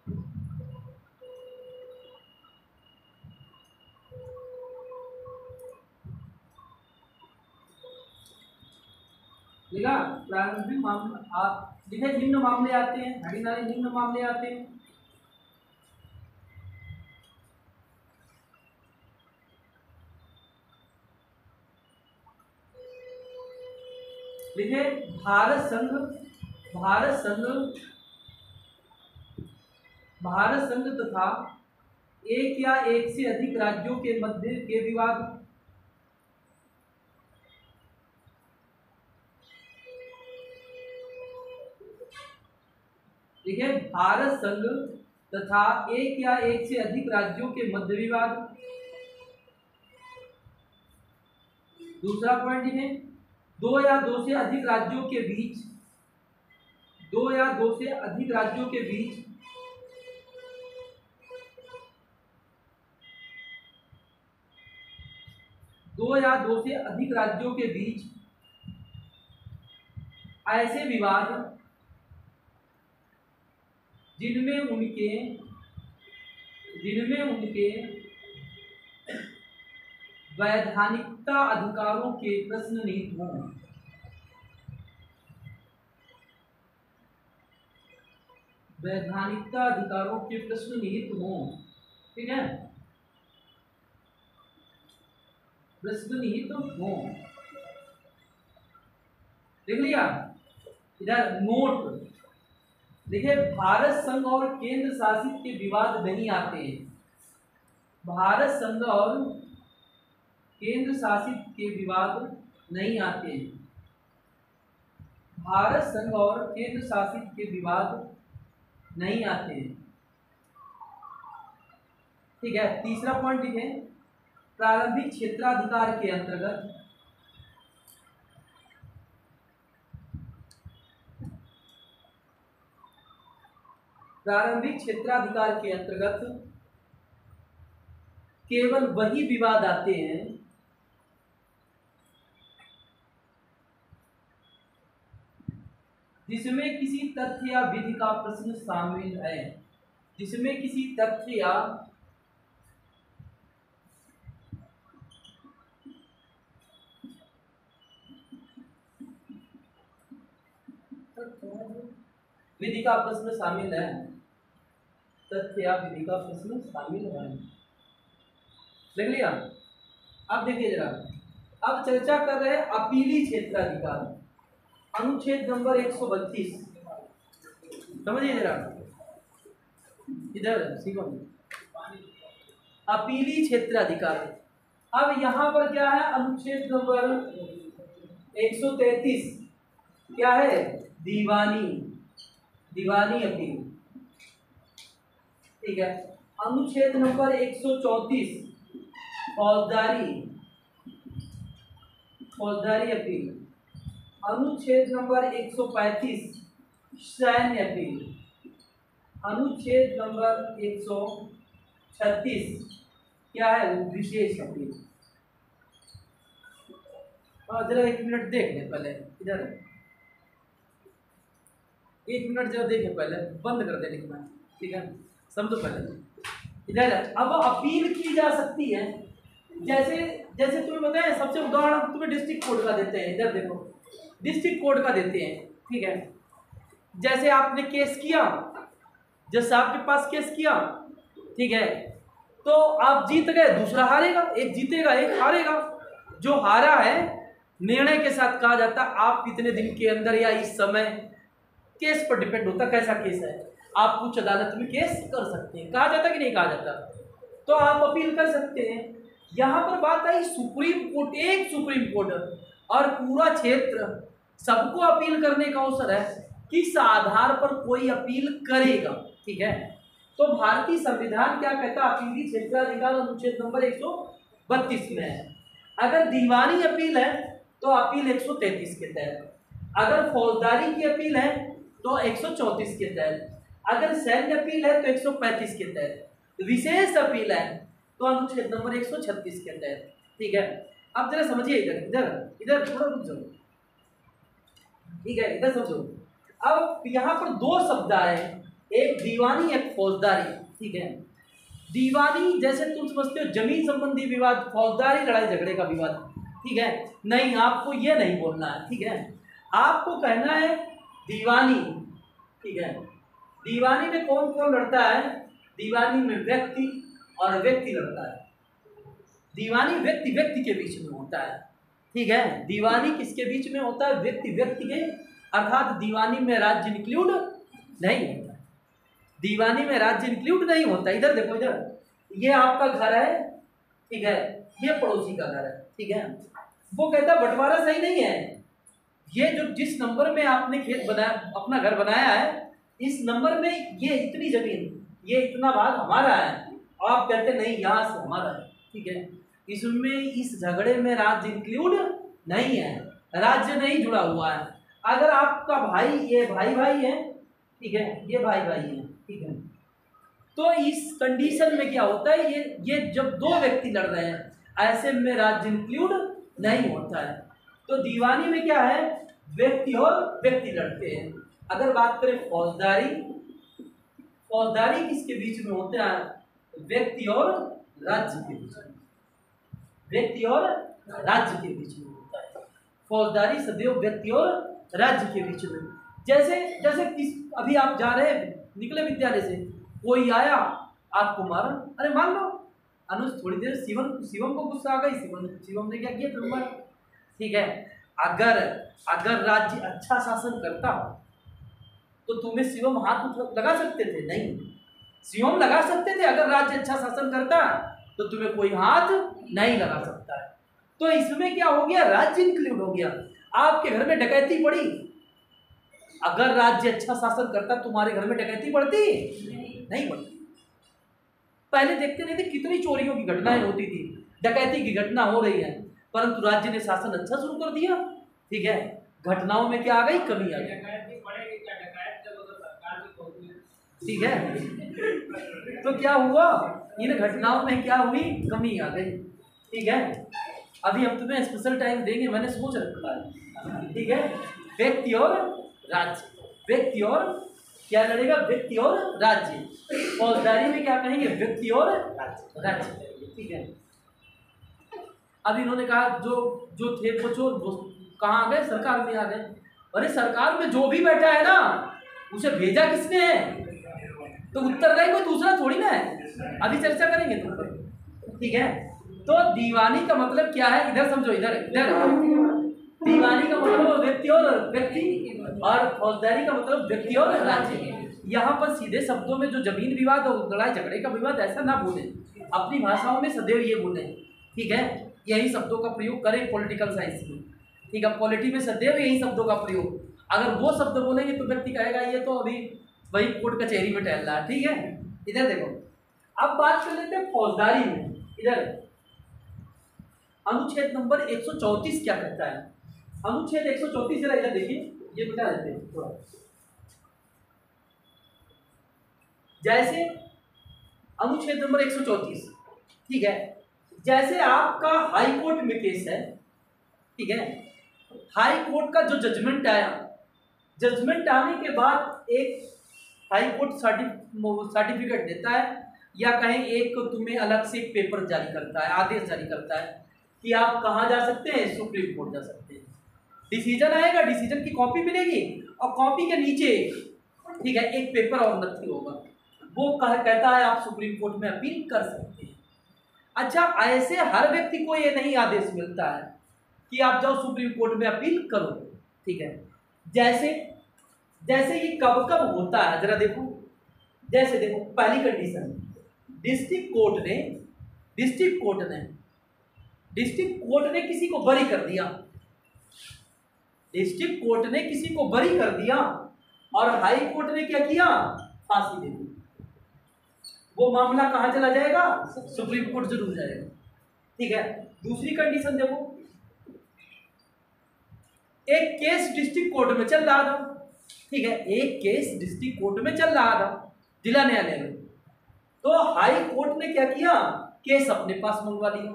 ठीक है, प्रारंभिक मामला आप देखिए निम्न मामले आते हैं, हरिनारी निम्न मामले आते हैं। देखिए भारत संघ भारत संघ भारत संघ तथा एक या एक से अधिक राज्यों के मध्य के विवाद, देखिए भारत संघ तथा एक या एक से अधिक राज्यों के मध्य विवाद। दूसरा पॉइंट है दो या दो से अधिक राज्यों के बीच दो या दो से अधिक राज्यों के बीच दो या दो से अधिक राज्यों के बीच ऐसे विवाद जिनमें उनके जिनमें उनके वैधानिकता अधिकारों के प्रश्न निहित हों। वैधानिकता अधिकारों के प्रश्न निहित हों, ठीक है, प्रश्न निहित हों, देख लिया। इधर नोट देखिए, भारत संघ और केंद्र शासित के विवाद नहीं आते हैं। भारत संघ और केंद्र शासित के विवाद नहीं आते हैं। भारत संघ और केंद्र शासित के विवाद नहीं आते हैं, ठीक है। तीसरा पॉइंट लिखे, प्रारंभिक क्षेत्राधिकार के अंतर्गत प्रारंभिक क्षेत्राधिकार के अंतर्गत केवल वही विवाद आते हैं जिसमें किसी तथ्य या विधि का प्रश्न शामिल है, जिसमें किसी तथ्य या विधि का प्रश्न शामिल है, तथ्य या विधि का प्रश्न शामिल है। देख लिया। अब देखिए जरा, अब चर्चा कर रहे हैं अपीली क्षेत्राधिकार, अनुच्छेद नंबर एक सौ बत्तीस, समझिए जरा, इधर सीखो, अपीली क्षेत्राधिकार। अब यहाँ पर क्या है, अनुच्छेद नंबर एक सौ तैंतीस क्या है, दीवानी, दीवानी अपील, ठीक है। अनुच्छेद नंबर एक सौ चौंतीस फौजदारी, फौजदारी अपील। अनुच्छेद नंबर एक सौ पैंतीस सैन्य अपील। अनुच्छेद नंबर एक सौ छत्तीस क्या है, विशेष अपील। और जरा एक मिनट देख लें पहले, इधर एक मिनट जरा देखें पहले, बंद कर दे लिखना, ठीक है, समझो पहले। इधर अब अपील की जा सकती है, जैसे जैसे तुम्हें बताया, सबसे उदाहरण तुम्हें डिस्ट्रिक्ट कोर्ट का देते हैं, इधर देखो, डिस्ट्रिक्ट कोर्ट का देते हैं, ठीक है। जैसे आपने केस किया, जज साहब के पास केस किया, ठीक है, तो आप जीत गए, दूसरा हारेगा, एक जीतेगा एक हारेगा। जो हारा है निर्णय के साथ कहा जाता आप इतने दिन के अंदर या इस समय, केस पर डिपेंड होता कैसा केस है, आप उच्च अदालत में केस कर सकते हैं, कहा जाता कि नहीं कहा जाता, तो आप अपील कर सकते हैं। यहाँ पर बात आई सुप्रीम कोर्ट, एक सुप्रीम कोर्ट और पूरा क्षेत्र सबको अपील करने का अवसर है, किस आधार पर कोई अपील करेगा, ठीक है। तो भारतीय संविधान क्या कहता है, अपीली क्षेत्राधिकार अनुच्छेद नंबर एक सौ बत्तीस में है। अगर दीवानी अपील है तो अपील एक सौ तैंतीस के तहत, अगर फौजदारी की अपील है तो एक सौ चौंतीस के तहत, अगर सैन्य अपील है तो एक सौ पैंतीस के तहत, विशेष अपील है तो अनुच्छेद नंबर एक सौ छत्तीस के तहत, ठीक है। अब जरा समझिए, इधर इधर इधर थोड़ा रुक जाओ, ठीक है, इधर समझो। अब यहाँ पर दो शब्द आए, एक दीवानी एक फौजदारी, ठीक है। दीवानी जैसे तुम समझते हो जमीन संबंधी विवाद, फौजदारी लड़ाई झगड़े का विवाद, ठीक है, नहीं, आपको ये नहीं बोलना है, ठीक है, आपको कहना है दीवानी, ठीक है। दीवानी में कौन कौन लड़ता है, दीवानी में व्यक्ति और व्यक्ति लड़ता है, दीवानी व्यक्ति व्यक्ति के बीच में होता है, ठीक है। दीवानी किसके बीच में होता है, व्यक्ति व्यक्ति के, अर्थात दीवानी में राज्य इंक्लूड नहीं होता, दीवानी में राज्य इंक्लूड नहीं होता। इधर देखो, इधर ये आपका घर है, ठीक है, ये पड़ोसी का घर है, ठीक है, वो कहता बंटवारा सही नहीं है, ये जो जिस नंबर में आपने खेत बनाया, अपना घर बनाया है, इस नंबर में ये इतनी जमीन, ये इतना भाग हमारा है, आप कहते नहीं यहाँ से हमारा है, ठीक है। इसमें इस झगड़े में राज्य इंक्लूड नहीं है, राज्य नहीं जुड़ा हुआ है। अगर आपका भाई, ये भाई भाई है, ठीक है, ये भाई भाई है, ठीक है, तो इस कंडीशन में क्या होता है, ये ये जब दो व्यक्ति लड़ रहे हैं, ऐसे में राज्य इंक्लूड नहीं होता है। तो दीवानी में क्या है, व्यक्ति और व्यक्ति लड़ते हैं। अगर बात करें फौजदारी, फौजदारी किसके बीच में होता है, व्यक्ति और राज्य के बीच में, व्यक्ति और राज्य के बीच में होता है। फौजदारी सदैव व्यक्ति और राज्य के बीच में, जैसे जैसे किस, अभी आप जा रहे हैं निकले विद्यालय से, कोई आया आपको मारा, अरे मान लो अनुज थोड़ी देर शिवम शिवम को गुस्सा आ गई, शिवम शिवम ने क्या किया तुम मार, ठीक है। अगर अगर राज्य अच्छा शासन करता तो तुम्हें शिवम हाथ उठ- लगा सकते थे? नहीं, शिवम लगा सकते थे अगर राज्य अच्छा शासन करता तो तुम्हें कोई हाथ नहीं लगा सकता है। तो इसमें क्या हो गया, राज्य इंक्लूड हो गया। आपके घर में डकैती पड़ी, अगर राज्य अच्छा शासन करता तुम्हारे घर में डकैती पड़ती? नहीं पड़ती। पहले देखते नहीं थे कितनी चोरियों की घटनाएं होती थी, डकैती की घटना हो रही है, परंतु राज्य ने शासन अच्छा शुरू कर दिया, ठीक है। घटनाओं में क्या आ गई, कमी आ गई, ठीक है। तो क्या हुआ, इन घटनाओं में क्या हुई, कमी आ गई, ठीक है। अभी हम तुम्हें स्पेशल टाइम देंगे, मैंने सोच रखा है, ठीक है। व्यक्ति और राज्य, व्यक्ति और क्या लड़ेगा, व्यक्ति और राज्य। फौजदारी में क्या कहेंगे, व्यक्ति और राज्य, ठीक है। अब इन्होंने कहा जो जो थे वो चोर वो कहाँ आ गए, सरकार में आ गए। अरे सरकार में जो भी बैठा है ना, उसे भेजा किसने है, तो उत्तरदायी कोई दूसरा थोड़ी ना है। अभी चर्चा करेंगे तुम पर, ठीक है। तो दीवानी का मतलब क्या है, इधर समझो, इधर इधर दीवानी का मतलब व्यक्ति और व्यक्ति, और फौजदारी का मतलब व्यक्ति और राज्य। यहाँ पर सीधे शब्दों में जो जमीन विवाद और लड़ाई झगड़े का विवाद ऐसा ना बोले, अपनी भाषाओं में सदैव ये बोले, ठीक है। यही शब्दों का प्रयोग करें पॉलिटिकल साइंस में, ठीक है। पॉलिटी में सदैव यही शब्दों का प्रयोग, अगर वो शब्द बोलेंगे तो व्यक्ति कहेगा ये तो अभी वही कोर्ट कचहरी में टहल रहा है, ठीक है। इधर देखो, अब बात कर लेते हैं फौजदारी में। इधर अनुच्छेद नंबर एक सौ चौंतीस क्या कहता है, अनुच्छेद एक सौ चौंतीस जरा इधर देखिए, ये बता देते हैं थोड़ा। जैसे अनुच्छेद नंबर एक सौ चौंतीस, ठीक है। जैसे आपका हाई कोर्ट में केस है, ठीक है। हाई कोर्ट का जो जजमेंट आया, जजमेंट आने के बाद एक हाई कोर्ट सर्टिफिकेट देता है, या कहें एक तुम्हें अलग से एक पेपर जारी करता है, आदेश जारी करता है कि आप कहाँ जा सकते हैं, सुप्रीम कोर्ट जा सकते हैं। डिसीजन आएगा, डिसीजन की कॉपी मिलेगी, और कॉपी के नीचे, ठीक है, एक पेपर और नथी होगा, वो कह, कहता है आप सुप्रीम कोर्ट में अपील कर सकते हैं। अच्छा, ऐसे हर व्यक्ति को ये नहीं आदेश मिलता है कि आप जाओ सुप्रीम कोर्ट में अपील करो, ठीक है। जैसे जैसे ये कब कब होता है जरा देखो, जैसे देखो पहली कंडीशन, डिस्ट्रिक्ट कोर्ट ने डिस्ट्रिक्ट कोर्ट ने डिस्ट्रिक्ट कोर्ट ने किसी को बरी कर दिया, डिस्ट्रिक्ट कोर्ट ने किसी को बरी कर दिया, और हाई कोर्ट ने क्या किया, फांसी दे दी। वो मामला कहाँ चला जाएगा, सुप्रीम कोर्ट जरूर जाएगा, ठीक है। दूसरी कंडीशन देखो, एक केस डिस्ट्रिक्ट कोर्ट में चल रहा था, ठीक है, एक केस डिस्ट्रिक्ट कोर्ट में चल रहा था जिला न्यायालय में, तो हाई कोर्ट ने क्या किया, केस अपने पास मंगवा लिया।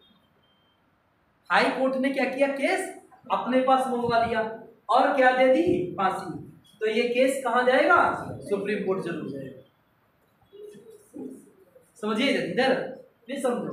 हाई कोर्ट ने क्या किया, केस अपने पास मंगवा लिया, और क्या दे दी, फांसी। तो ये केस कहाँ जाएगा, सुप्रीम कोर्ट जरूर जाएगा। समझिए, इधर प्लीज समझो,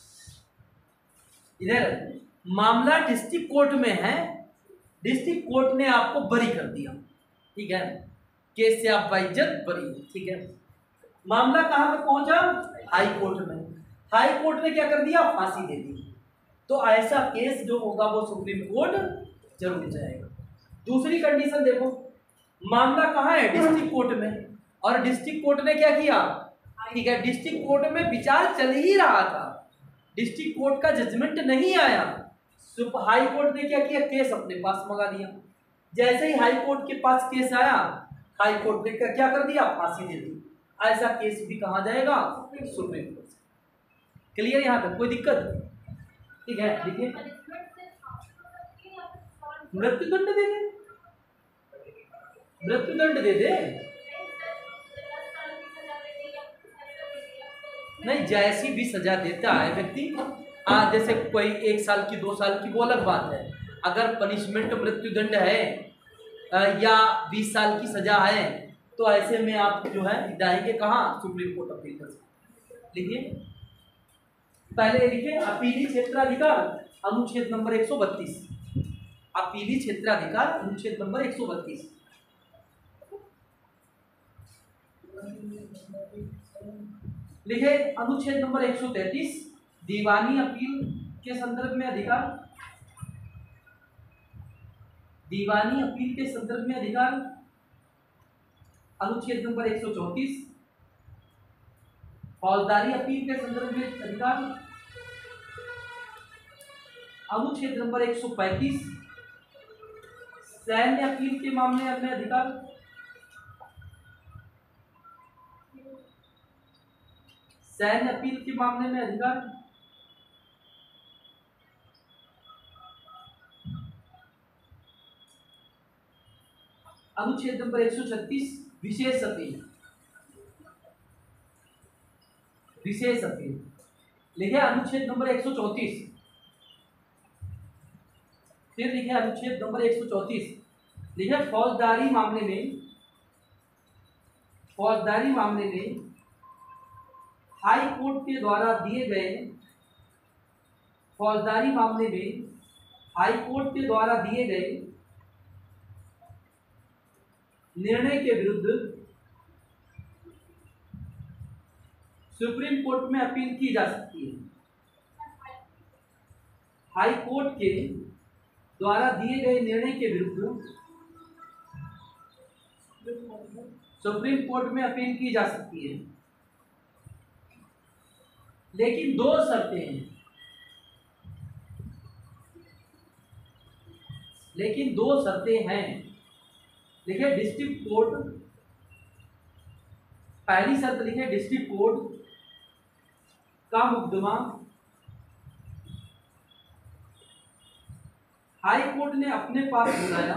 इधर मामला डिस्ट्रिक्ट कोर्ट में है, डिस्ट्रिक्ट कोर्ट ने आपको बरी कर दिया, ठीक है, केस से आप बाइज्जत बरी, ठीक है। मामला कहाँ पे पहुंचा, हाई कोर्ट में, हाई कोर्ट ने क्या कर दिया, फांसी दे दी। तो ऐसा केस जो होगा वो सुप्रीम कोर्ट जरूर जाएगा। दूसरी कंडीशन देखो, मामला कहाँ है, डिस्ट्रिक्ट कोर्ट में, और डिस्ट्रिक्ट कोर्ट ने क्या किया, ठीक है, डिस्ट्रिक्ट कोर्ट में विचार चल ही रहा था, डिस्ट्रिक्ट कोर्ट का जजमेंट नहीं आया, हाई कोर्ट ने क्या किया, केस अपने पास मंगा लिया। जैसे ही हाई कोर्ट के पास केस आया, हाई कोर्ट ने क्या कर दिया, फांसी दे दी। ऐसा केस भी कहाँ जाएगा, सुप्रीम कोर्ट। क्लियर यहाँ तक, कोई दिक्कत, ठीक है। देखिए, मृत्युदंड दे दे, मृत्युदंड दे दे, नहीं, जैसी भी सजा देता है व्यक्ति, हाँ, जैसे कोई एक साल की, दो साल की, वो अलग बात है। अगर पनिशमेंट मृत्युदंड है या बीस साल की सजा है, तो ऐसे में आप जो है जाएंगे कहाँ, सुप्रीम कोर्ट अपील कर सकते। लिखिए, पहले लिखिए, अपीली क्षेत्राधिकार अनुच्छेद नंबर एक सौ बत्तीस, अपीली क्षेत्राधिकार अनुच्छेद नंबर एक सौ बत्तीस। लिखे अनुच्छेद नंबर एक सौ तैंतीस दीवानी अपील के संदर्भ में अधिकार, दीवानी अपील के संदर्भ में अधिकार। अनुच्छेद नंबर एक सौ चौंतीस फौजदारी अपील के संदर्भ में अधिकार। अनुच्छेद नंबर एक सौ पैंतीस सैन्य अपील के मामले में अधिकार। सैन्य अपील के मामले में अधिकार। अनुच्छेद नंबर एक सौ छत्तीस विशेष अपील, विशेष अपील। लिखे अनुच्छेद नंबर एक सौ चौंतीस, फिर लिखे अनुच्छेद नंबर एक सौ चौंतीस लिखे फौजदारी मामले में, फौजदारी मामले में हाई कोर्ट के द्वारा दिए गए, फौजदारी मामले में हाई कोर्ट के द्वारा दिए गए निर्णय के विरुद्ध सुप्रीम कोर्ट में अपील की जा सकती है। हाई कोर्ट के द्वारा दिए गए निर्णय के विरुद्ध सुप्रीम कोर्ट में अपील की जा सकती है, लेकिन दो शर्तें हैं, लेकिन दो शर्तें हैं। लिखे डिस्ट्रिक्ट कोर्ट, पहली शर्त लिखे डिस्ट्रिक्ट कोर्ट का मुकदमा हाई कोर्ट ने अपने पास बुलाया,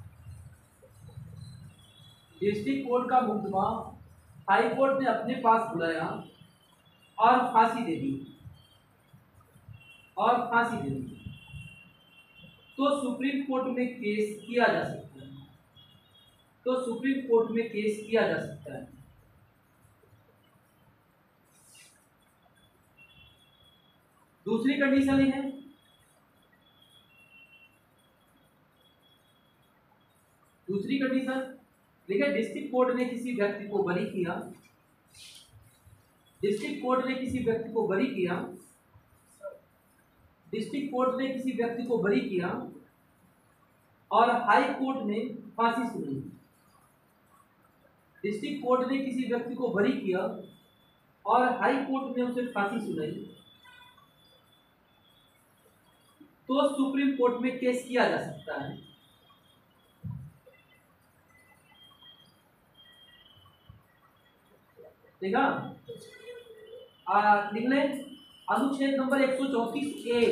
डिस्ट्रिक्ट कोर्ट का मुकदमा हाई कोर्ट ने अपने पास बुलाया और फांसी दे दी, और फांसी दे दी, तो सुप्रीम कोर्ट में केस किया जा सकता है, तो सुप्रीम कोर्ट में केस किया जा सकता है। दूसरी कंडीशन है, दूसरी कंडीशन देखिए डिस्ट्रिक्ट कोर्ट ने किसी व्यक्ति को बरी किया, डिस्ट्रिक्ट कोर्ट ने किसी व्यक्ति को बरी किया, डिस्ट्रिक्ट कोर्ट ने किसी व्यक्ति को बरी किया और हाई कोर्ट ने फांसी सुनाई। डिस्ट्रिक्ट कोर्ट ने किसी व्यक्ति को बरी किया और हाई कोर्ट ने उसे फांसी सुनाई, तो सुप्रीम कोर्ट में केस किया जा सकता है। ठीक है, लिख लें अनुच्छेद नंबर एक सौ चौंतीस ए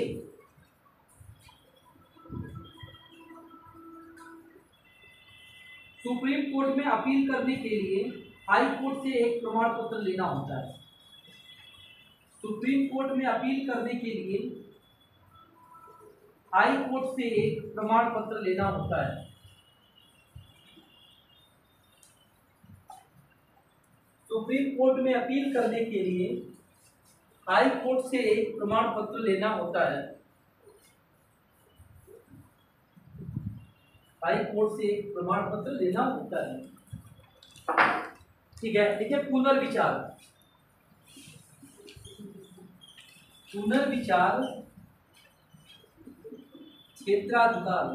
सुप्रीम कोर्ट में अपील करने के लिए हाई कोर्ट से एक प्रमाण पत्र लेना होता है। सुप्रीम कोर्ट में अपील करने के लिए हाई कोर्ट से एक प्रमाण पत्र लेना होता है। सुप्रीम कोर्ट में अपील करने के लिए हाई कोर्ट से एक प्रमाण पत्र लेना होता है। हाई कोर्ट से एक प्रमाण पत्र लेना होता है। ठीक है, देखिए पुनर्विचार, पुनर्विचार क्षेत्राधिकार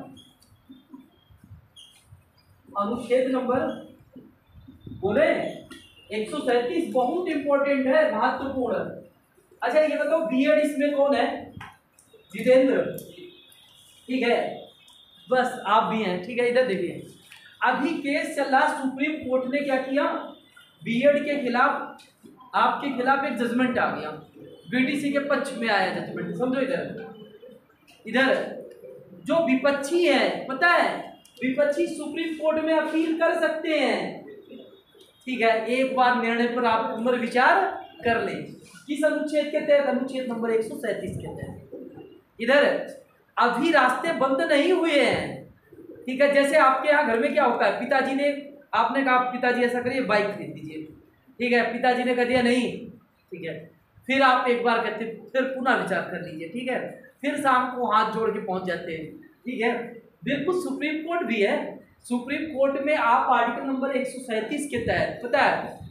अनुच्छेद नंबर बोले एक सौ सैंतीस बहुत इंपॉर्टेंट है, महत्वपूर्ण। अच्छा ये बताओ बीएड इसमें कौन है? जितेंद्र, ठीक है, बस आप भी हैं। ठीक है, इधर देखिए अभी केस चल रहा, सुप्रीम कोर्ट ने क्या किया, बीएड के खिलाफ, आपके खिलाफ एक जजमेंट आ गया, बीटीसी के पक्ष में आया जजमेंट। समझो इधर, इधर जो विपक्षी है, पता है विपक्षी सुप्रीम कोर्ट में अपील कर सकते हैं। ठीक है, एक बार निर्णय पर आप पुनर्विचार कर लें। किस अनुच्छेद के तहत? अनुच्छेद नंबर एक सौ सैंतीस के तहत। इधर अभी रास्ते बंद नहीं हुए हैं। ठीक है, जैसे आपके यहाँ घर में क्या होता है, पिताजी ने, आपने कहा पिताजी ऐसा करिए बाइक खरीद दीजिए, ठीक है, पिताजी ने कह दिया नहीं, ठीक है, फिर आप एक बार कहते फिर पुनः विचार कर लीजिए, ठीक है, फिर शाम को हाथ जोड़ के पहुंच जाते हैं। ठीक है, बिल्कुल सुप्रीम कोर्ट भी है। सुप्रीम कोर्ट में आप आर्टिकल नंबर एक सौ सैंतीस के तहत, पता है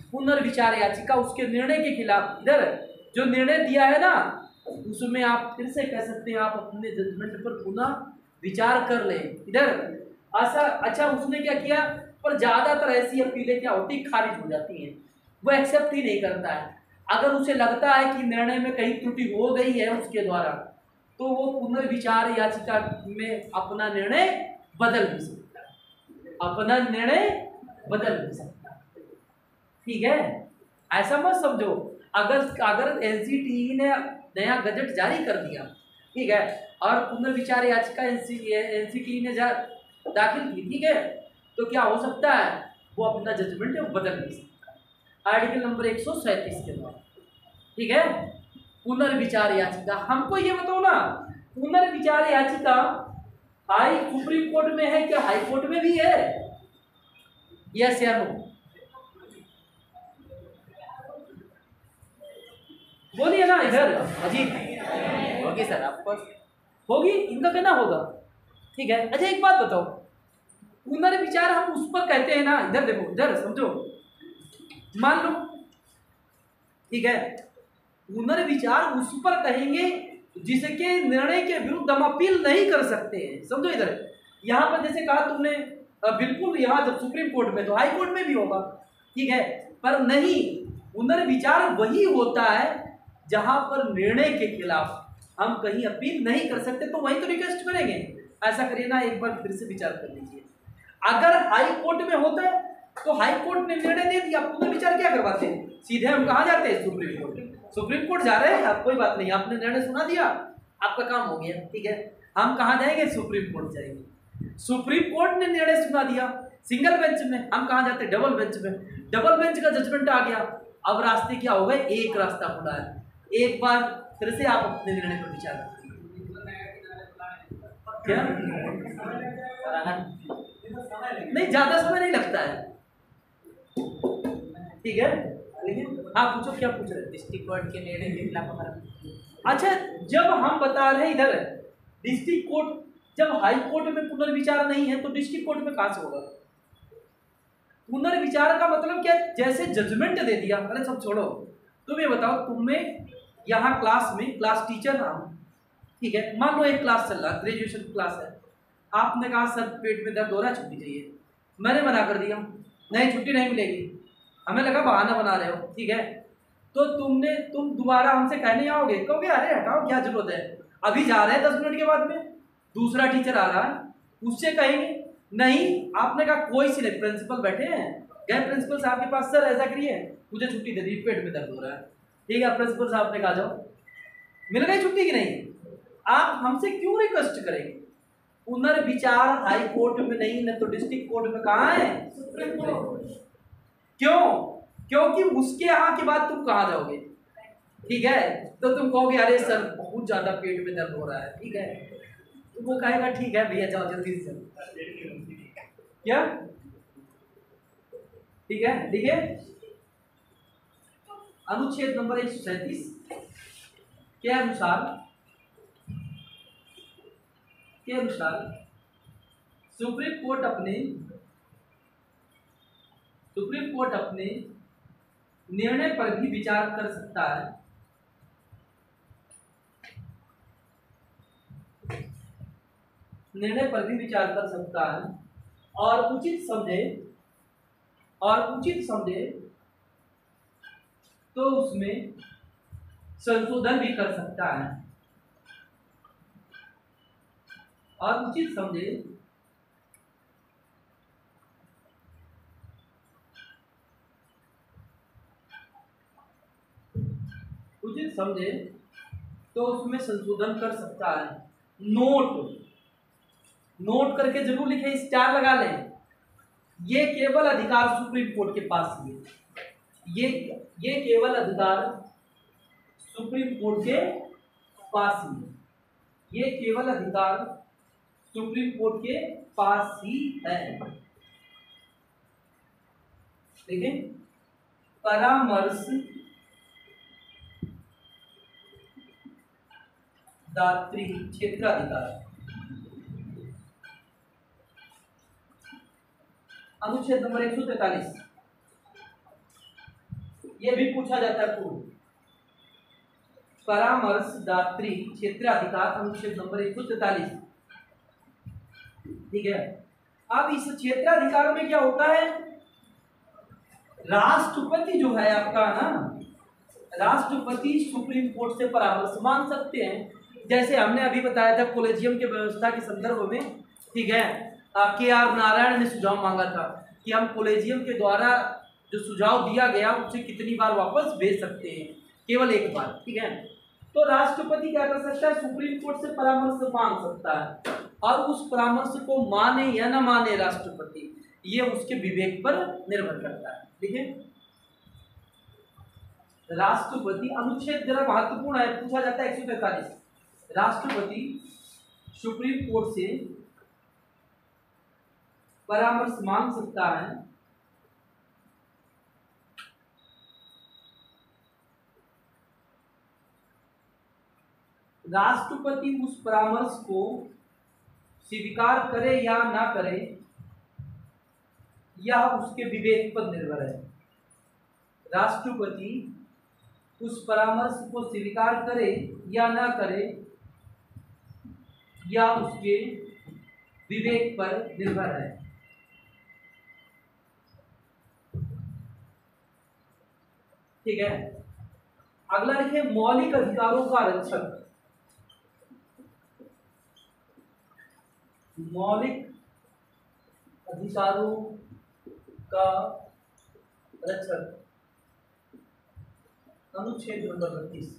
पुनर्विचार याचिका उसके निर्णय के खिलाफ, इधर जो निर्णय दिया है ना उसमें आप फिर से कह सकते हैं आप अपने जजमेंट पर पुनः विचार कर लें। इधर ऐसा अच्छा उसने क्या किया, पर ज्यादातर ऐसी अपीलें क्या होती खारिज हो जाती हैं, वो एक्सेप्ट ही नहीं करता है। अगर उसे लगता है कि निर्णय में कहीं त्रुटि हो गई है उसके द्वारा तो वो पुनर्विचार याचिका में अपना निर्णय बदल भी सकता है, अपना निर्णय बदल भी सकता है। ठीक है, ऐसा मत समझो अगर अगर एनसीटीई ने नया गजट जारी कर दिया, ठीक है, और पुनर्विचार याचिका एनसीटीई ने दाखिल की, ठीक है, तो क्या हो सकता है वो अपना जजमेंट बदल भी सकता है आर्टिकल नंबर एक सौ सैंतीस के द्वारा। ठीक है, पुनर्विचार याचिका, हमको ये बताओ ना पुनर्विचार याचिका हाई सुप्रीम कोर्ट में है क्या हाई कोर्ट में भी है, यस या नो? बोलिए ना इधर अजीत। होगी सर आपको होगी, इनका कहना होगा। ठीक है, अच्छा एक बात बताओ, पुनर्विचार हम उस पर कहते हैं ना, इधर देखो इधर समझो, मान लो ठीक है, पुनर्विचार उस पर कहेंगे जिसके निर्णय के विरुद्ध हम अपील नहीं कर सकते हैं। समझो इधर यहाँ पर जैसे कहा तुमने बिल्कुल, यहाँ जब सुप्रीम कोर्ट में तो हाई कोर्ट में भी होगा, ठीक है, पर नहीं, पुनर्विचार वही होता है जहां पर निर्णय के खिलाफ हम कहीं अपील नहीं कर सकते, तो वहीं तो रिक्वेस्ट करेंगे। ऐसा करिए ना, एक बार फिर से विचार कर लीजिए, अगर हाई कोर्ट में होता है तो हाई कोर्ट ने निर्णय दे दिया, पुनर्विचार क्या करवाते हैं, सीधे हम कहाँ जाते हैं, सुप्रीम कोर्ट। सुप्रीम कोर्ट जा रहे हैं आप, कोई बात नहीं, आपने निर्णय सुना दिया, आपका काम हो गया। ठीक है, हम कहाँ जाएंगे, सुप्रीम कोर्ट जाएंगे। सुप्रीम कोर्ट ने निर्णय सुना दिया सिंगल बेंच में, हम कहाँ जाते हैं, डबल बेंच में। डबल बेंच का जजमेंट आ गया, अब रास्ते क्या हो गए, एक रास्ता खुला है। एक बार फिर से आप अपने निर्णय पर विचार करिए। क्या नहीं, ज्यादा समय नहीं लगता है। ठीक है, लेकिन हाँ पूछो, क्या पूछ रहे, डिस्ट्रिक्ट कोर्ट के निर्णय के खिलाफ हमारा। अच्छा, जब हम बता रहे हैं इधर डिस्ट्रिक्ट कोर्ट, जब हाई कोर्ट में पुनर्विचार नहीं है तो डिस्ट्रिक्ट कोर्ट में कहां से होगा पुनर्विचार? का मतलब क्या, जैसे जजमेंट दे दिया, अरे सब छोड़ो, तुम ये बताओ, तुम्हें यहाँ क्लास में क्लास टीचर ना, ठीक है, मान लो एक क्लास चल रहा, ग्रेजुएशन क्लास है, आपने कहा सर पेट में दर्द हो रहा है, छुट्टी चाहिए, मैंने मना कर दिया, नहीं छुट्टी नहीं मिलेगी, हमें लगा बहाना बना रहे हो, ठीक है, तो तुमने तुम दोबारा हमसे कहने आओगे, कहोगे अरे हटाओ क्या जरूरत है, अभी जा रहे हैं दस मिनट के बाद में दूसरा टीचर आ रहा है, उससे कहेंगे नहीं, आपने कहा कोई सी नहीं, प्रिंसिपल बैठे हैं, गए प्रिंसिपल साहब के पास, सर ऐसा करिए मुझे छुट्टी दे दी, पेट में दर्द हो रहा है, ठीक है, प्रिंसिपल साहब ने कहा जाओ, मिल गई छुट्टी की नहीं, आप हमसे क्यों रिक्वेस्ट करेंगे? पुनर्विचार हाई कोर्ट में नहीं, न तो डिस्ट्रिक्ट कोर्ट में, कहाँ है, सुप्रीम कोर्ट। क्यों? क्योंकि उसके यहाँ के बाद तुम कहाँ जाओगे, ठीक है, तो तुम कहोगे अरे सर बहुत ज्यादा पेट में दर्द हो रहा है, ठीक है, तो वो कहेगा ठीक है भैया जाओ जल्दी से चलो, क्या ठीक है। देखिए अनुच्छेद नंबर एक सौ सैंतीस के अनुसार के अनुसार सुप्रीम कोर्ट अपने सुप्रीम कोर्ट अपने निर्णय पर भी विचार कर सकता है, निर्णय पर भी विचार कर सकता है और उचित समझे और उचित समझे तो उसमें संशोधन भी कर सकता है और उचित समझे उचित समझे तो उसमें संशोधन कर सकता है। नोट नोट करके जरूर लिखे, स्टार लगा लें, ये केवल अधिकार सुप्रीम कोर्ट के पास ही है, ये ये केवल अधिकार सुप्रीम कोर्ट के पास ही है, ये केवल अधिकार सुप्रीम कोर्ट के पास ही है। देखिए परामर्श दात्री क्षेत्राधिकार, अनुच्छेद नंबर एक सौ तैतालीस ये भी पूछा जाता है पूर्व। परामर्शदात्री क्षेत्राधिकार अनुच्छेद नंबर एक सौ तैतालीस। ठीक है, अब इस क्षेत्राधिकार में क्या होता है, राष्ट्रपति जो है आपका ना, राष्ट्रपति सुप्रीम कोर्ट से परामर्श मांग सकते हैं। जैसे हमने अभी बताया था कोलेजियम के व्यवस्था के संदर्भ में, ठीक है, के आर नारायण ने सुझाव मांगा था कि हम कोलेजियम के द्वारा जो सुझाव दिया गया उसे कितनी बार वापस भेज सकते हैं, केवल एक बार। ठीक है, तो राष्ट्रपति क्या कर सकता है, सुप्रीम कोर्ट से परामर्श मांग सकता है, और उस परामर्श को माने या न माने राष्ट्रपति, ये उसके विवेक पर निर्भर करता है। देखिए राष्ट्रपति, अनुच्छेद जरा महत्वपूर्ण है, पूछा जाता है एक सौ तैतालीस। राष्ट्रपति सुप्रीम कोर्ट से परामर्श मांग सकता है राष्ट्रपति उस परामर्श को स्वीकार करे या ना करे यह उसके विवेक पर निर्भर है। राष्ट्रपति उस परामर्श को स्वीकार करे या ना करे यह उसके विवेक पर निर्भर है। ठीक है, अगला लिखे मौलिक अधिकारों का रक्षक। मौलिक अधिकारों का रक्षक, अनुच्छेद नंबर बत्तीस।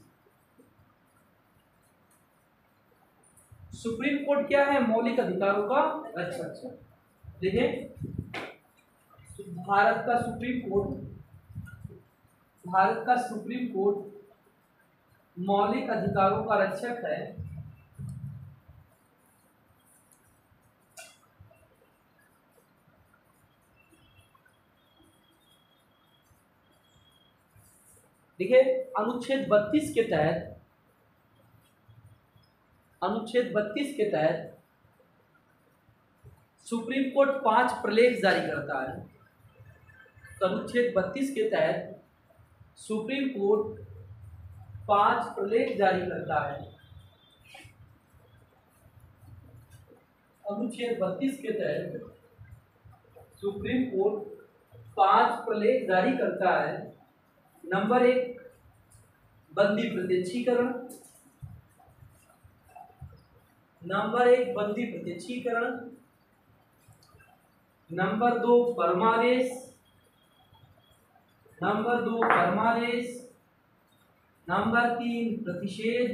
सुप्रीम कोर्ट क्या है, मौलिक अधिकारों का रक्षक। देखिए भारत का सुप्रीम कोर्ट, भारत का सुप्रीम कोर्ट मौलिक अधिकारों का रक्षक है। देखिए अनुच्छेद बत्तीस के तहत, अनुच्छेद बत्तीस के तहत सुप्रीम कोर्ट पांच प्रलेख जारी करता है। तो अनुच्छेद बत्तीस के तहत सुप्रीम कोर्ट पांच प्रलेख जारी करता है। अनुच्छेद बत्तीस के तहत सुप्रीम कोर्ट पांच प्रलेख जारी करता है। नंबर एक, बंदी प्रत्यक्षीकरण। नंबर एक, बंदी प्रत्यक्षीकरण। नंबर दो, परमादेश। नंबर दो, परमादेश। नंबर तीन, प्रतिषेध।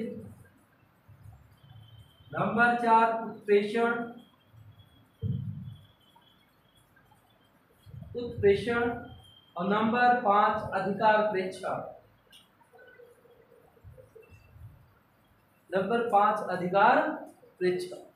नंबर चार, उत्प्रेषण। उत्प्रेषण और नंबर पांच, अधिकार प्रेक्षा। नंबर पांच, अधिकार प्रेक्षा।